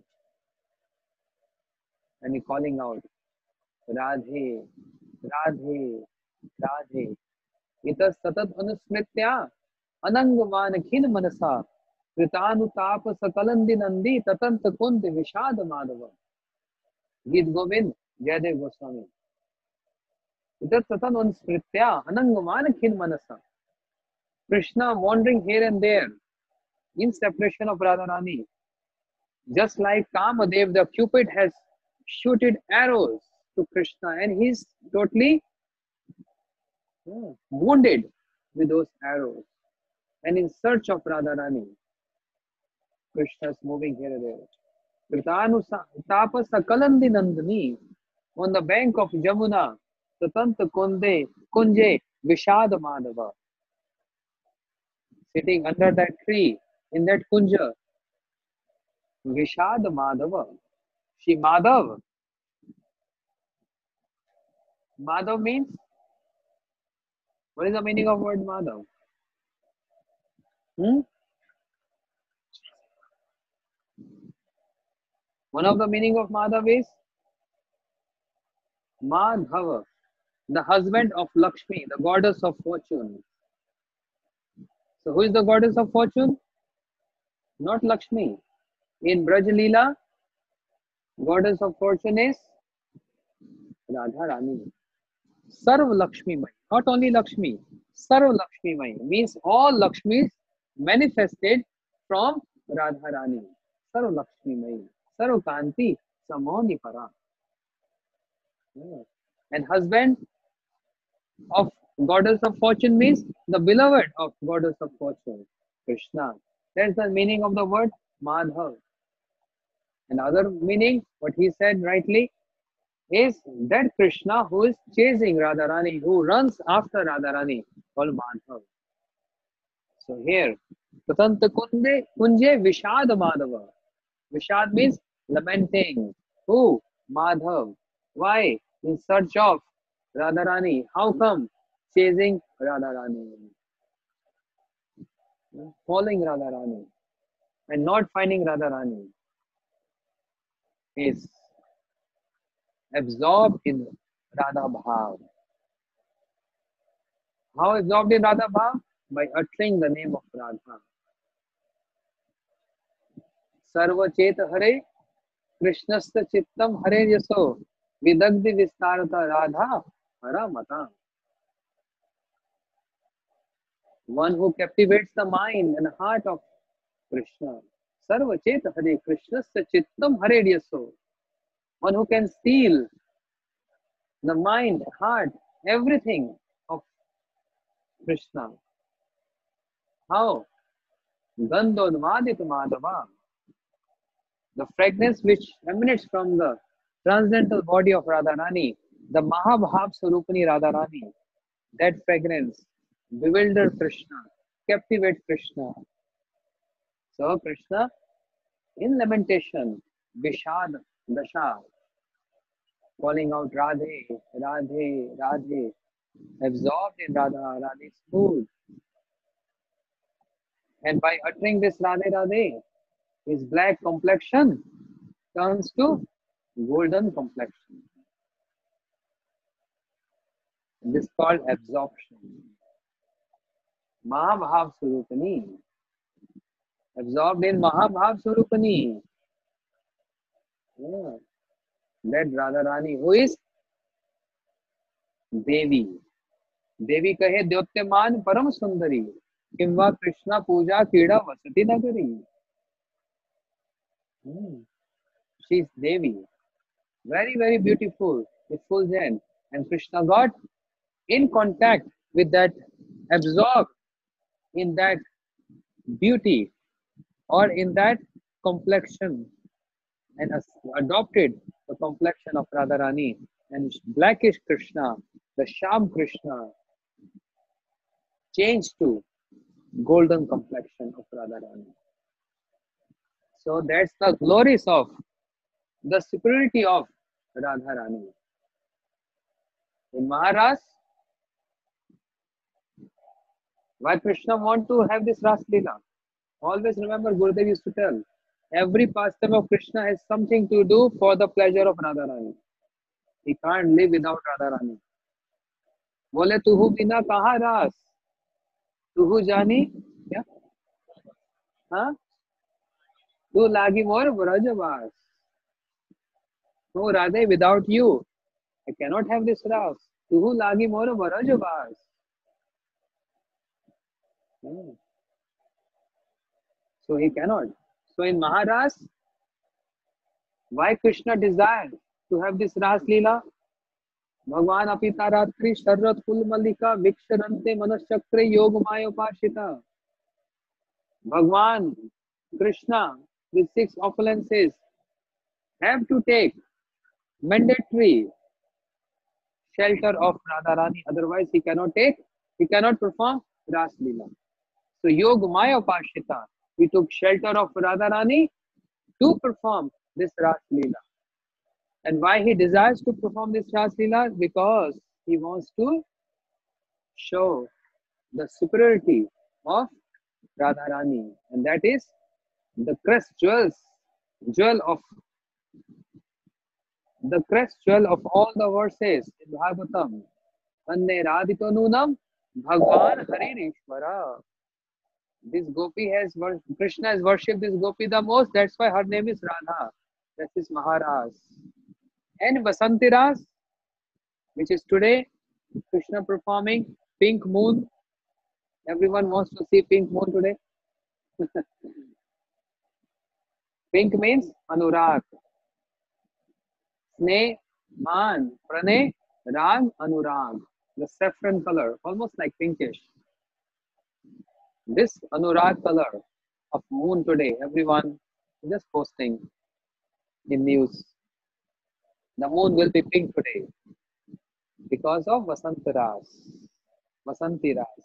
and he calling out, Radhe, Radhe, Radhe. Ita satat anusmritya anangvan khin manasa kritanu tap sakalandi nandi tatanta kundi vishad madhava. Geet Govind, Jayadev Goswami. Ita satat anusmritya anangvan khin manasa. Krishna wandering here and there in separation of Radharani. Just like Kamadev, the Cupid has shooted arrows to Krishna and he's totally yeah, wounded with those arrows. And in search of Radharani, Krishna is moving here and there. Kritanu tapa sakalandi nandani, on the bank of Jamuna, tatanta kunde kunje vishad madhava. Sitting under that tree, in that kunja, Vishad Madhava. She Madhav. Madhav means, what is the meaning of word Madhav? Hmm? One of the meaning of Madhav is Madhava, the husband of Lakshmi, the goddess of fortune. So who is the goddess of fortune? Not Lakshmi. In Braj Leela, goddess of fortune is Radha Rani. Sarv Lakshmi Mai. Not only Lakshmi, Sarv Lakshmi Mai means all Lakshmis manifested from Radha Rani. Sarv Lakshmi Mai. Sarv Kanti Samoni Para. Yeah. And husband of goddess of fortune means the beloved of goddess of fortune, Krishna. That's the meaning of the word Madhav. Another meaning, what he said rightly, is that Krishna who is chasing Radharani, who runs after Radharani, called Madhav. So here, Patanta Kunje, Kunje Vishad Madhava. Vishad means lamenting. Who? Madhav. Why? In search of Radharani. How come? Chasing Radharani. Following Radharani and not finding Radharani is absorbed in Radha Bhav. How absorbed in Radha Bhav? By uttering the name of Radha. Sarva Cheta Hare Krishnasta Chittam Hare Yaso Vidagdi Vistarata Radha Hara Mata. One who captivates the mind and heart of Krishna. Sarva Cheta Hare Krishnasta Chittam Hare Yaso. One who can steal the mind, heart, everything of Krishna. How? Gandhodvadit Madhava. The fragrance which emanates from the transcendental body of Radharani, the Mahabhav Sarupani Radharani, that fragrance bewildered Krishna, captivated Krishna. So Krishna, in lamentation, Vishad Dasha, calling out Radhe, Radhe, Radhe, absorbed in Radha, Radhe's mood. And by uttering this Radhe, Radhe, his black complexion turns to golden complexion. This is called absorption. Mahabhav Surupani. Absorbed in Mahabhav Surupani. Yeah. That Radharani, who is Devi. Devi kahe Dyotyman Param Sundari. Kimva Krishna Puja Kida Vasati Nagari. Hmm. She is Devi. Very, very beautiful, with full zen. And Krishna got in contact with that, absorbed in that beauty or in that complexion and adopted the complexion of Radharani and blackish Krishna, the Sham Krishna, changed to golden complexion of Radharani. So that's the glories of the superiority of Radharani. In Maharas, why Krishna want to have this Ras Leela? Always remember, Gurudev used to tell, every pastime of Krishna has something to do for the pleasure of Radharani. He can't live without Radharani. बोले तुहु बिना कहाँ रास, तुहु जानी क्या? हाँ, तू लागी मोर ब्रजवास. No Radhe, without you, I cannot have this ras. Tuhu lagi mor brajavas. So he cannot. So in Maharas, why Krishna desires to have this Ras Leela? Bhagwan apita ratri sharrat kul malika viksharante manashakre yog mayopashita. Bhagwan, Krishna, with six opulences, have to take mandatory shelter of Radharani. Otherwise, he cannot take, he cannot perform Ras Leela. So Yog Maya Pashita, he took shelter of Radharani to perform this Ras Leela. And why he desires to perform this Ras Leela? Because he wants to show the superiority of Radharani. And that is the crest jewels, jewel of the crest jewel of all the verses in Bhagavatam. Anne Radhito Nunam Bhagwan Haririshvara. This gopi has wor- Krishna has worshipped this gopi the most. That's why her name is Radha. That is Maharas. And Vasanti Ras, which is today, Krishna performing Pink Moon. Everyone wants to see Pink Moon today. Pink means Anurag. Sneh, Man, Pranay, Rag, Anurag. The saffron color, almost like pinkish. This Anurag color of moon today, everyone just posting in news. The moon will be pink today because of Vasantaras. Vasantiras.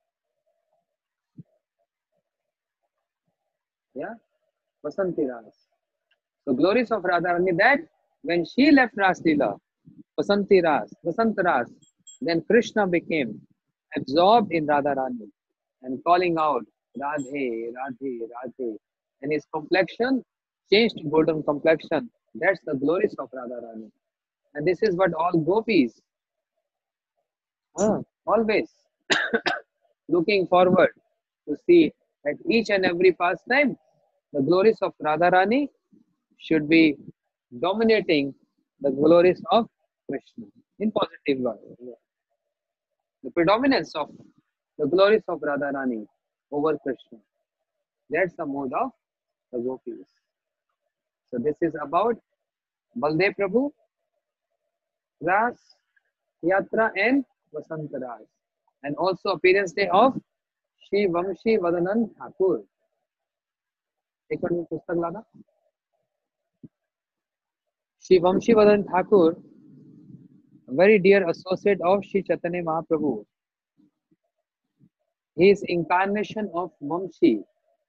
Yeah, Vasantiras. So glories of Radharani that when she left Raslila, Vasantiras, Vasantaras, then Krishna became absorbed in Radharani and calling out Radhe, Radhe, Radhe. And his complexion changed to golden complexion. That's the glories of Radharani. And this is what all gopis uh, always looking forward to see at each and every pastime. The glories of Radharani should be dominating the glories of Krishna in positive way. The predominance of the glories of Radharani over Krishna. That's the mode of the gopis. So this is about Baldev Prabhu, Ras, Yatra and Vasanta Ras. And also appearance day of Shri Vamshi Vadanan Thakur. एक minute में पुस्तक लाना. Shri Vamshi Vadan Thakur, a very dear associate of Shri Chaitanya Mahaprabhu. He is incarnation of Vamshi,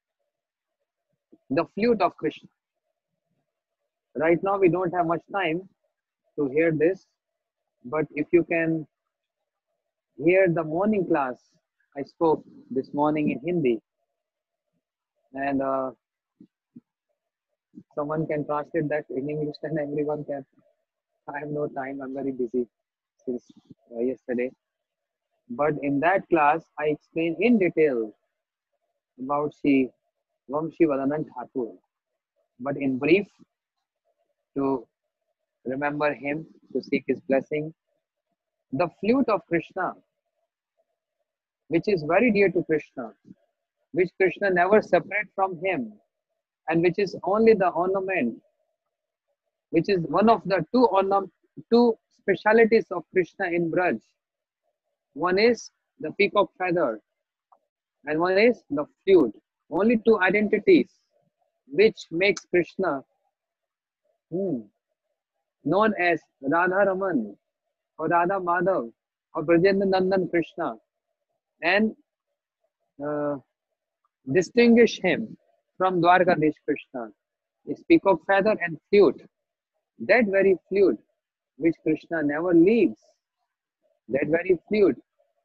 the flute of Krishna. Right now we don't have much time to hear this, but if you can hear the morning class, I spoke this morning in Hindi, and uh, someone can translate that in English and everyone can. I have no time, I'm very busy since uh, yesterday. But in that class, I explained in detail about Shri Vamshi Vadanand Thakur. But in brief, to remember him, to seek his blessing, the flute of Krishna, which is very dear to Krishna, which Krishna never separate from him, and which is only the ornament, which is one of the two ornament, two specialities of Krishna in Braj. One is the peacock feather, and one is the flute. Only two identities which makes Krishna hmm, known as Radha Raman or Radha Madhav or Brajendra Nandan Krishna, and uh, distinguish him from Dwarkadish Krishna is peacock feather and flute. That very flute which Krishna never leaves, that very flute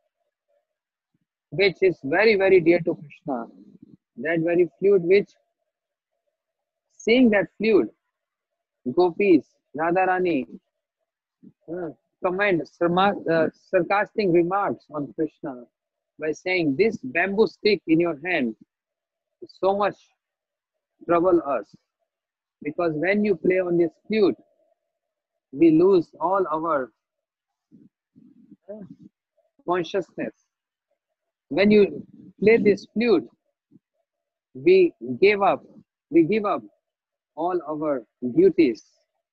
which is very very dear to Krishna, that very flute which, seeing that flute, gopis, Radharani uh, comment uh, sarcastic remarks on Krishna by saying, this bamboo stick in your hand is so much trouble us, because when you play on this flute, we lose all our uh, consciousness. When you play this flute, we give up, we give up all our duties.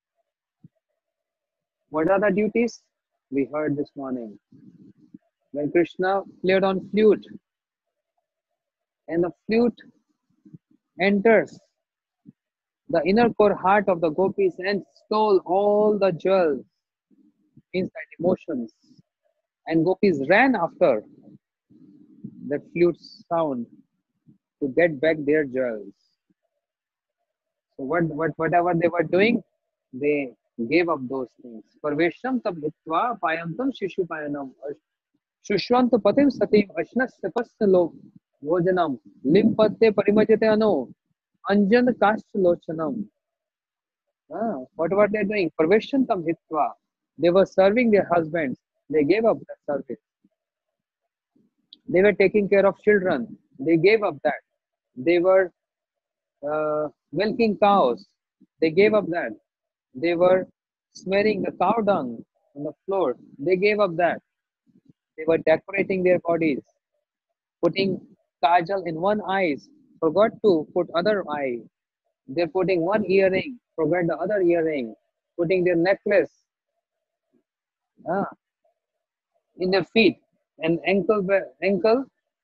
What are the duties? We heard this morning. When Krishna played on flute, and the flute enters the inner core heart of the gopis and stole all the jewels inside emotions, and gopis ran after that flute sound to get back their jewels. So what, what whatever they were doing, they gave up those things. Parvesham tab hitva payantam shishu payanam shushwant patim satim ashnasya pasya bhojanam limpatte parimajate ano anjan kashya lochanam. Ah, what were they doing? Parvesham tam hitva. They were serving their husbands. They gave up their service. They were taking care of children. They gave up that. They were uh, milking cows. They gave up that. They were smearing the cow dung on the floor. They gave up that. They were decorating their bodies, putting kajal in one eye, forgot to put other eye. They're putting one earring, forget the other earring, putting their necklace ah, in their feet and ankle ankle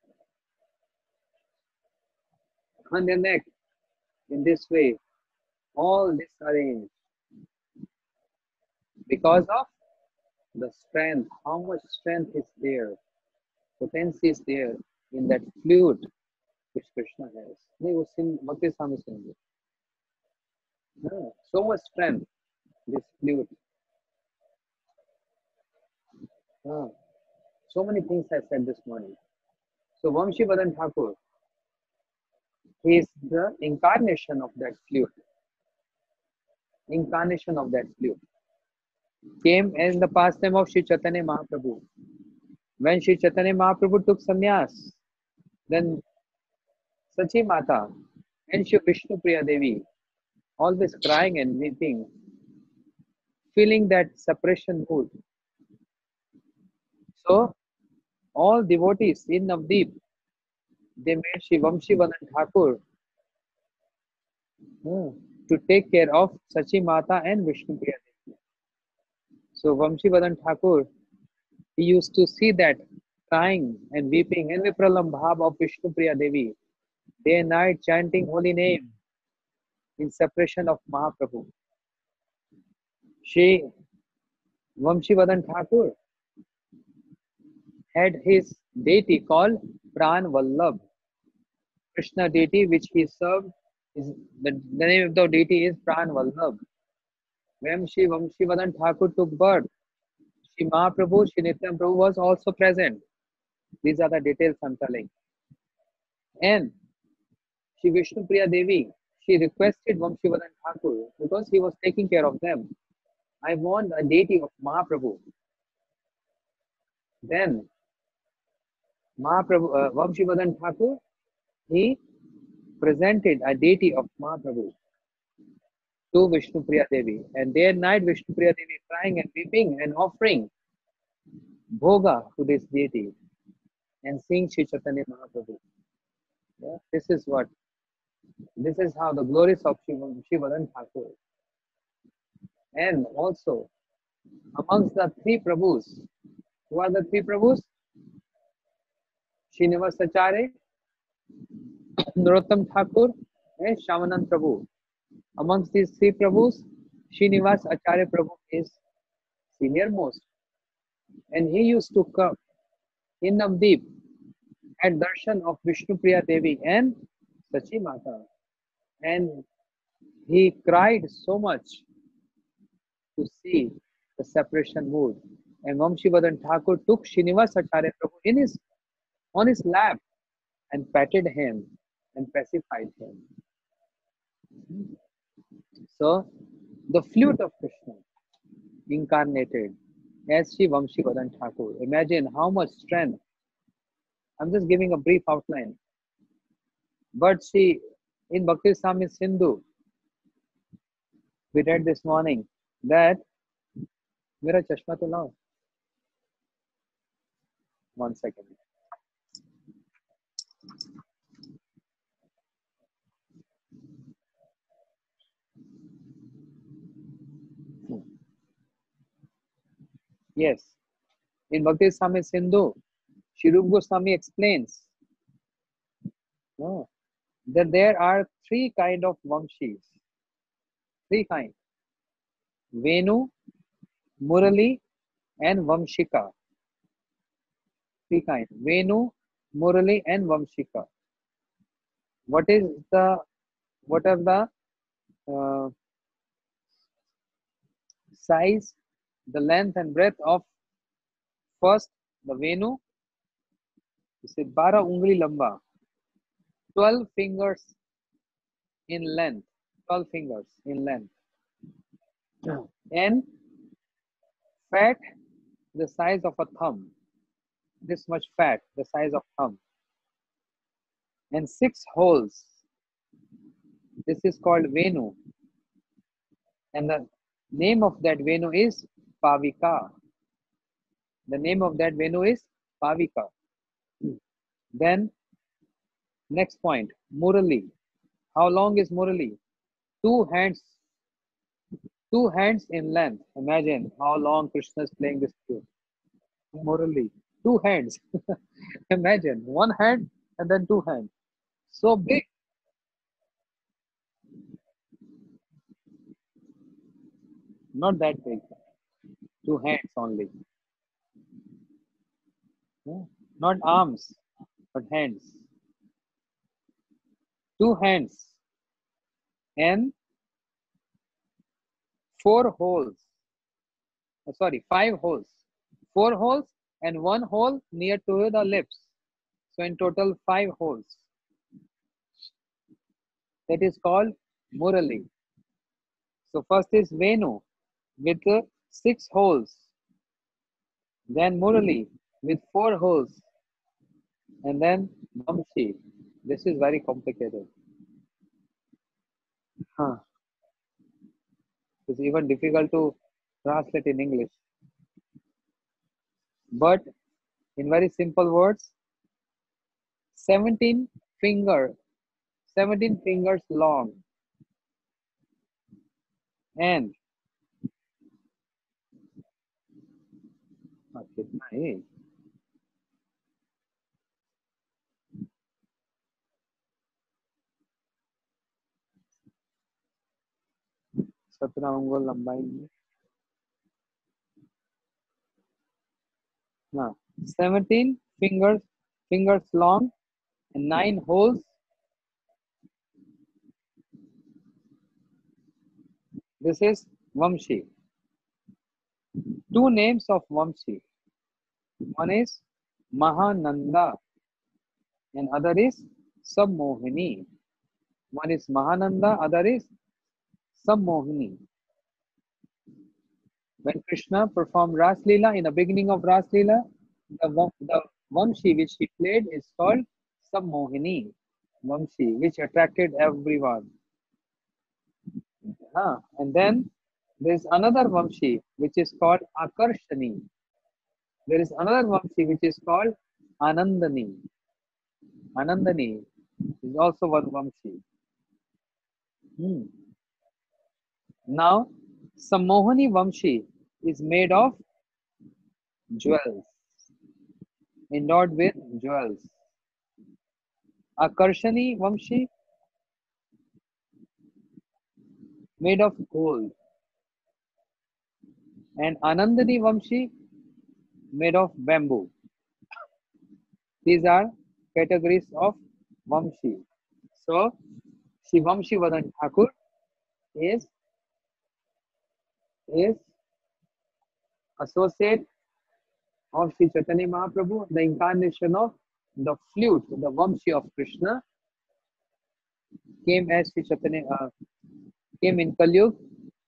on their neck in this way. All disarranged because of the strength. How much strength is there? Potency is there in that flute which Krishna has. नहीं वो सिंह भक्ति स्वामी Singh so much strength this flute. Ah, so many things I said this morning. So Vamshi Vadan Thakur, he is the incarnation of that flute. Incarnation of that flute came in the pastime of Sri Chaitanya Mahaprabhu. When Sri Chaitanya Mahaprabhu took sannyas, then Sachi Mata and Shri Vishnu Priya Devi, always crying and weeping, feeling that separation mood. So, all devotees in Navdeep, they made Shri Vamshi Vadan Thakur hmm, to take care of Sachi Mata and Vishnu Priya Devi. So, Vamshi Vadan Thakur, he used to see that crying and weeping and Vipralam Bhav of Vishnu Priya Devi, day and night chanting holy name in separation of Mahaprabhu. Shri Vamshi Vadan Thakur had his deity called Pran Vallabh. Krishna deity which he served, is the, the name of the deity is Pran Vallabh. When Shri Vamshi Vadan Thakur took birth, Shri Mahaprabhu, Shri Nityananda Prabhu was also present. These are the details I'm telling. And Shri Vishnu Priya Devi, she requested Vamshi Vadan Thakur because he was taking care of them. I want a deity of Mahaprabhu. Then Mahaprabhu, uh, Vamshi Vadan Thakur, he presented a deity of Mahaprabhu to Vishnu Priya Devi. And day and night Vishnu Priya Devi crying and weeping and offering bhoga to this deity and seeing Shri Chaitanya Mahaprabhu. Yeah, this is what, this is how the glories of Shri Vadan Thakur. And also, amongst the three Prabhus, who are the three Prabhus? Srinivas Acharya, Narottam Thakur, and Shyamanand Prabhu. Amongst these three Prabhus, Srinivas Acharya Prabhu is senior most. And he used to come in Navdeep at darshan of Vishnu Priya Devi and Sachi Mata. And he cried so much to see the separation mood. And Vamshi Vadan Thakur took Srinivas Acharya Prabhu in his, on his lap and patted him and pacified him. So, the flute of Krishna incarnated as Shri Vamshi Vadan Thakur. Imagine how much strength. I'm just giving a brief outline. But see, in Bhakti Rasamrita Sindhu, we read this morning that Mera chashma to lao. One second. Yes. In Bhakti Rasamrita Sindhu, Shri Rupa Goswami explains no, that there are three kind of Vamshis. Three kind. Venu, Murali, and Vamshika. Three kind. Venu, Murali, and Vamshika. What is the, what are the uh, size, the length and breadth of first the Venu? इसे बारह उंगली लंबा, twelve fingers in length, twelve fingers in length, and fat the size of a thumb, this much fat, the size of thumb. and six holes. This is called Venu, and the name of that Venu is Pavika. The name of that Venu is Pavika. Then next point, Murali. How long is Murali? Two hands, two hands in length. Imagine how long Krishna is playing this tune. Murali, two hands. Imagine one hand and then two hands. So big. Not that big. Two hands only. Yeah. Not arms, but hands. Two hands and four holes. Oh, sorry, five holes. Four holes and one hole near to the lips. So in total, five holes. That is called Murali. So first is Venu with uh, six holes. Then Murali with four holes. And then Vamshi. This is very complicated. Huh. It's even difficult to translate in English. But in very simple words, seventeen finger, seventeen fingers long, and हाँ, कितना है? सत्रह अंगुल लंबाई में हाँ, seventeen fingers fingers long and nine holes. This is Vamshi. Two names of Vamshi. One is Mahananda and other is Sammohini. One is Mahananda, other is Sammohini. When Krishna performed Ras Leela, in the beginning of Ras Leela, the, the Vamshi which he played is called Sammohini Vamshi, which attracted everyone. Huh. And then there is another Vamshi which is called Akarshani. There is another Vamshi which is called Anandani. Anandani is also one Vamshi. Hmm. Now, Sammohini Vamshi is made of jewels, endowed with jewels. Akarshani Vamshi made of gold, and Anandani Vamshi made of bamboo. These are categories of Vamshi. So, Shri Vamshi Vadan Thakur is, is associate of Shri Chaitanya Mahaprabhu, the incarnation of the flute, the Vamshi of Krishna, came as Shri Chaitanya, uh, came in Kali Yuga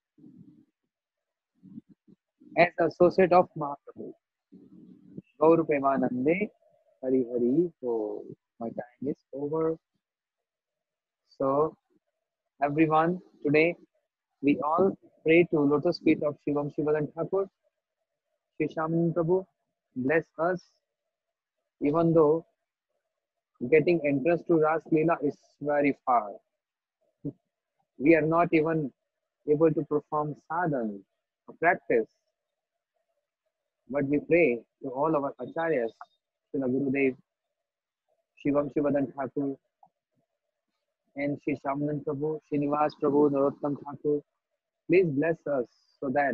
as associate of Mahaprabhu. Gaur Premanande, Hari Hari. So my time is over. So everyone, today we all pray to lotus feet of Shri Vamshi Vadan Thakur. Shri Shaman Prabhu bless us, even though getting entrance to Ras Leela is very far. We are not even able to perform sadhana or practice. But we pray to all our acharyas, to the Gurudev, Shri Vamshi Vadan Thakur, and Shri Shaman Prabhu, Srinivas Prabhu, Narottam Thakur. Please bless us so that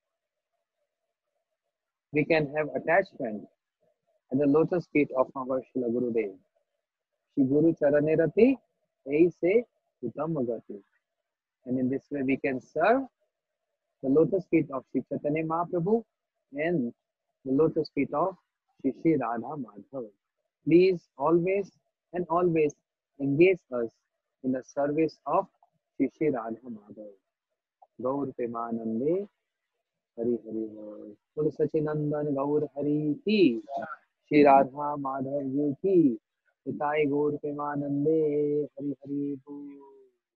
we can have attachment at the lotus feet of our Srila Gurudev. Shri Guru Charanerati, Aise Uttam Agati. And in this way we can serve the lotus feet of Shri Chaitanya Mahaprabhu and the lotus feet of Shri Shri Radha Madhav. Please always and always engage us in the service of Shri Shri Radha Madhav. Gaur Premanande, Hari Hari Har. Tul Sachinandan Gaur Hari Ki, Shri Radha Madhav Ji Ki, पिताई Gaur Premanande Hari Hari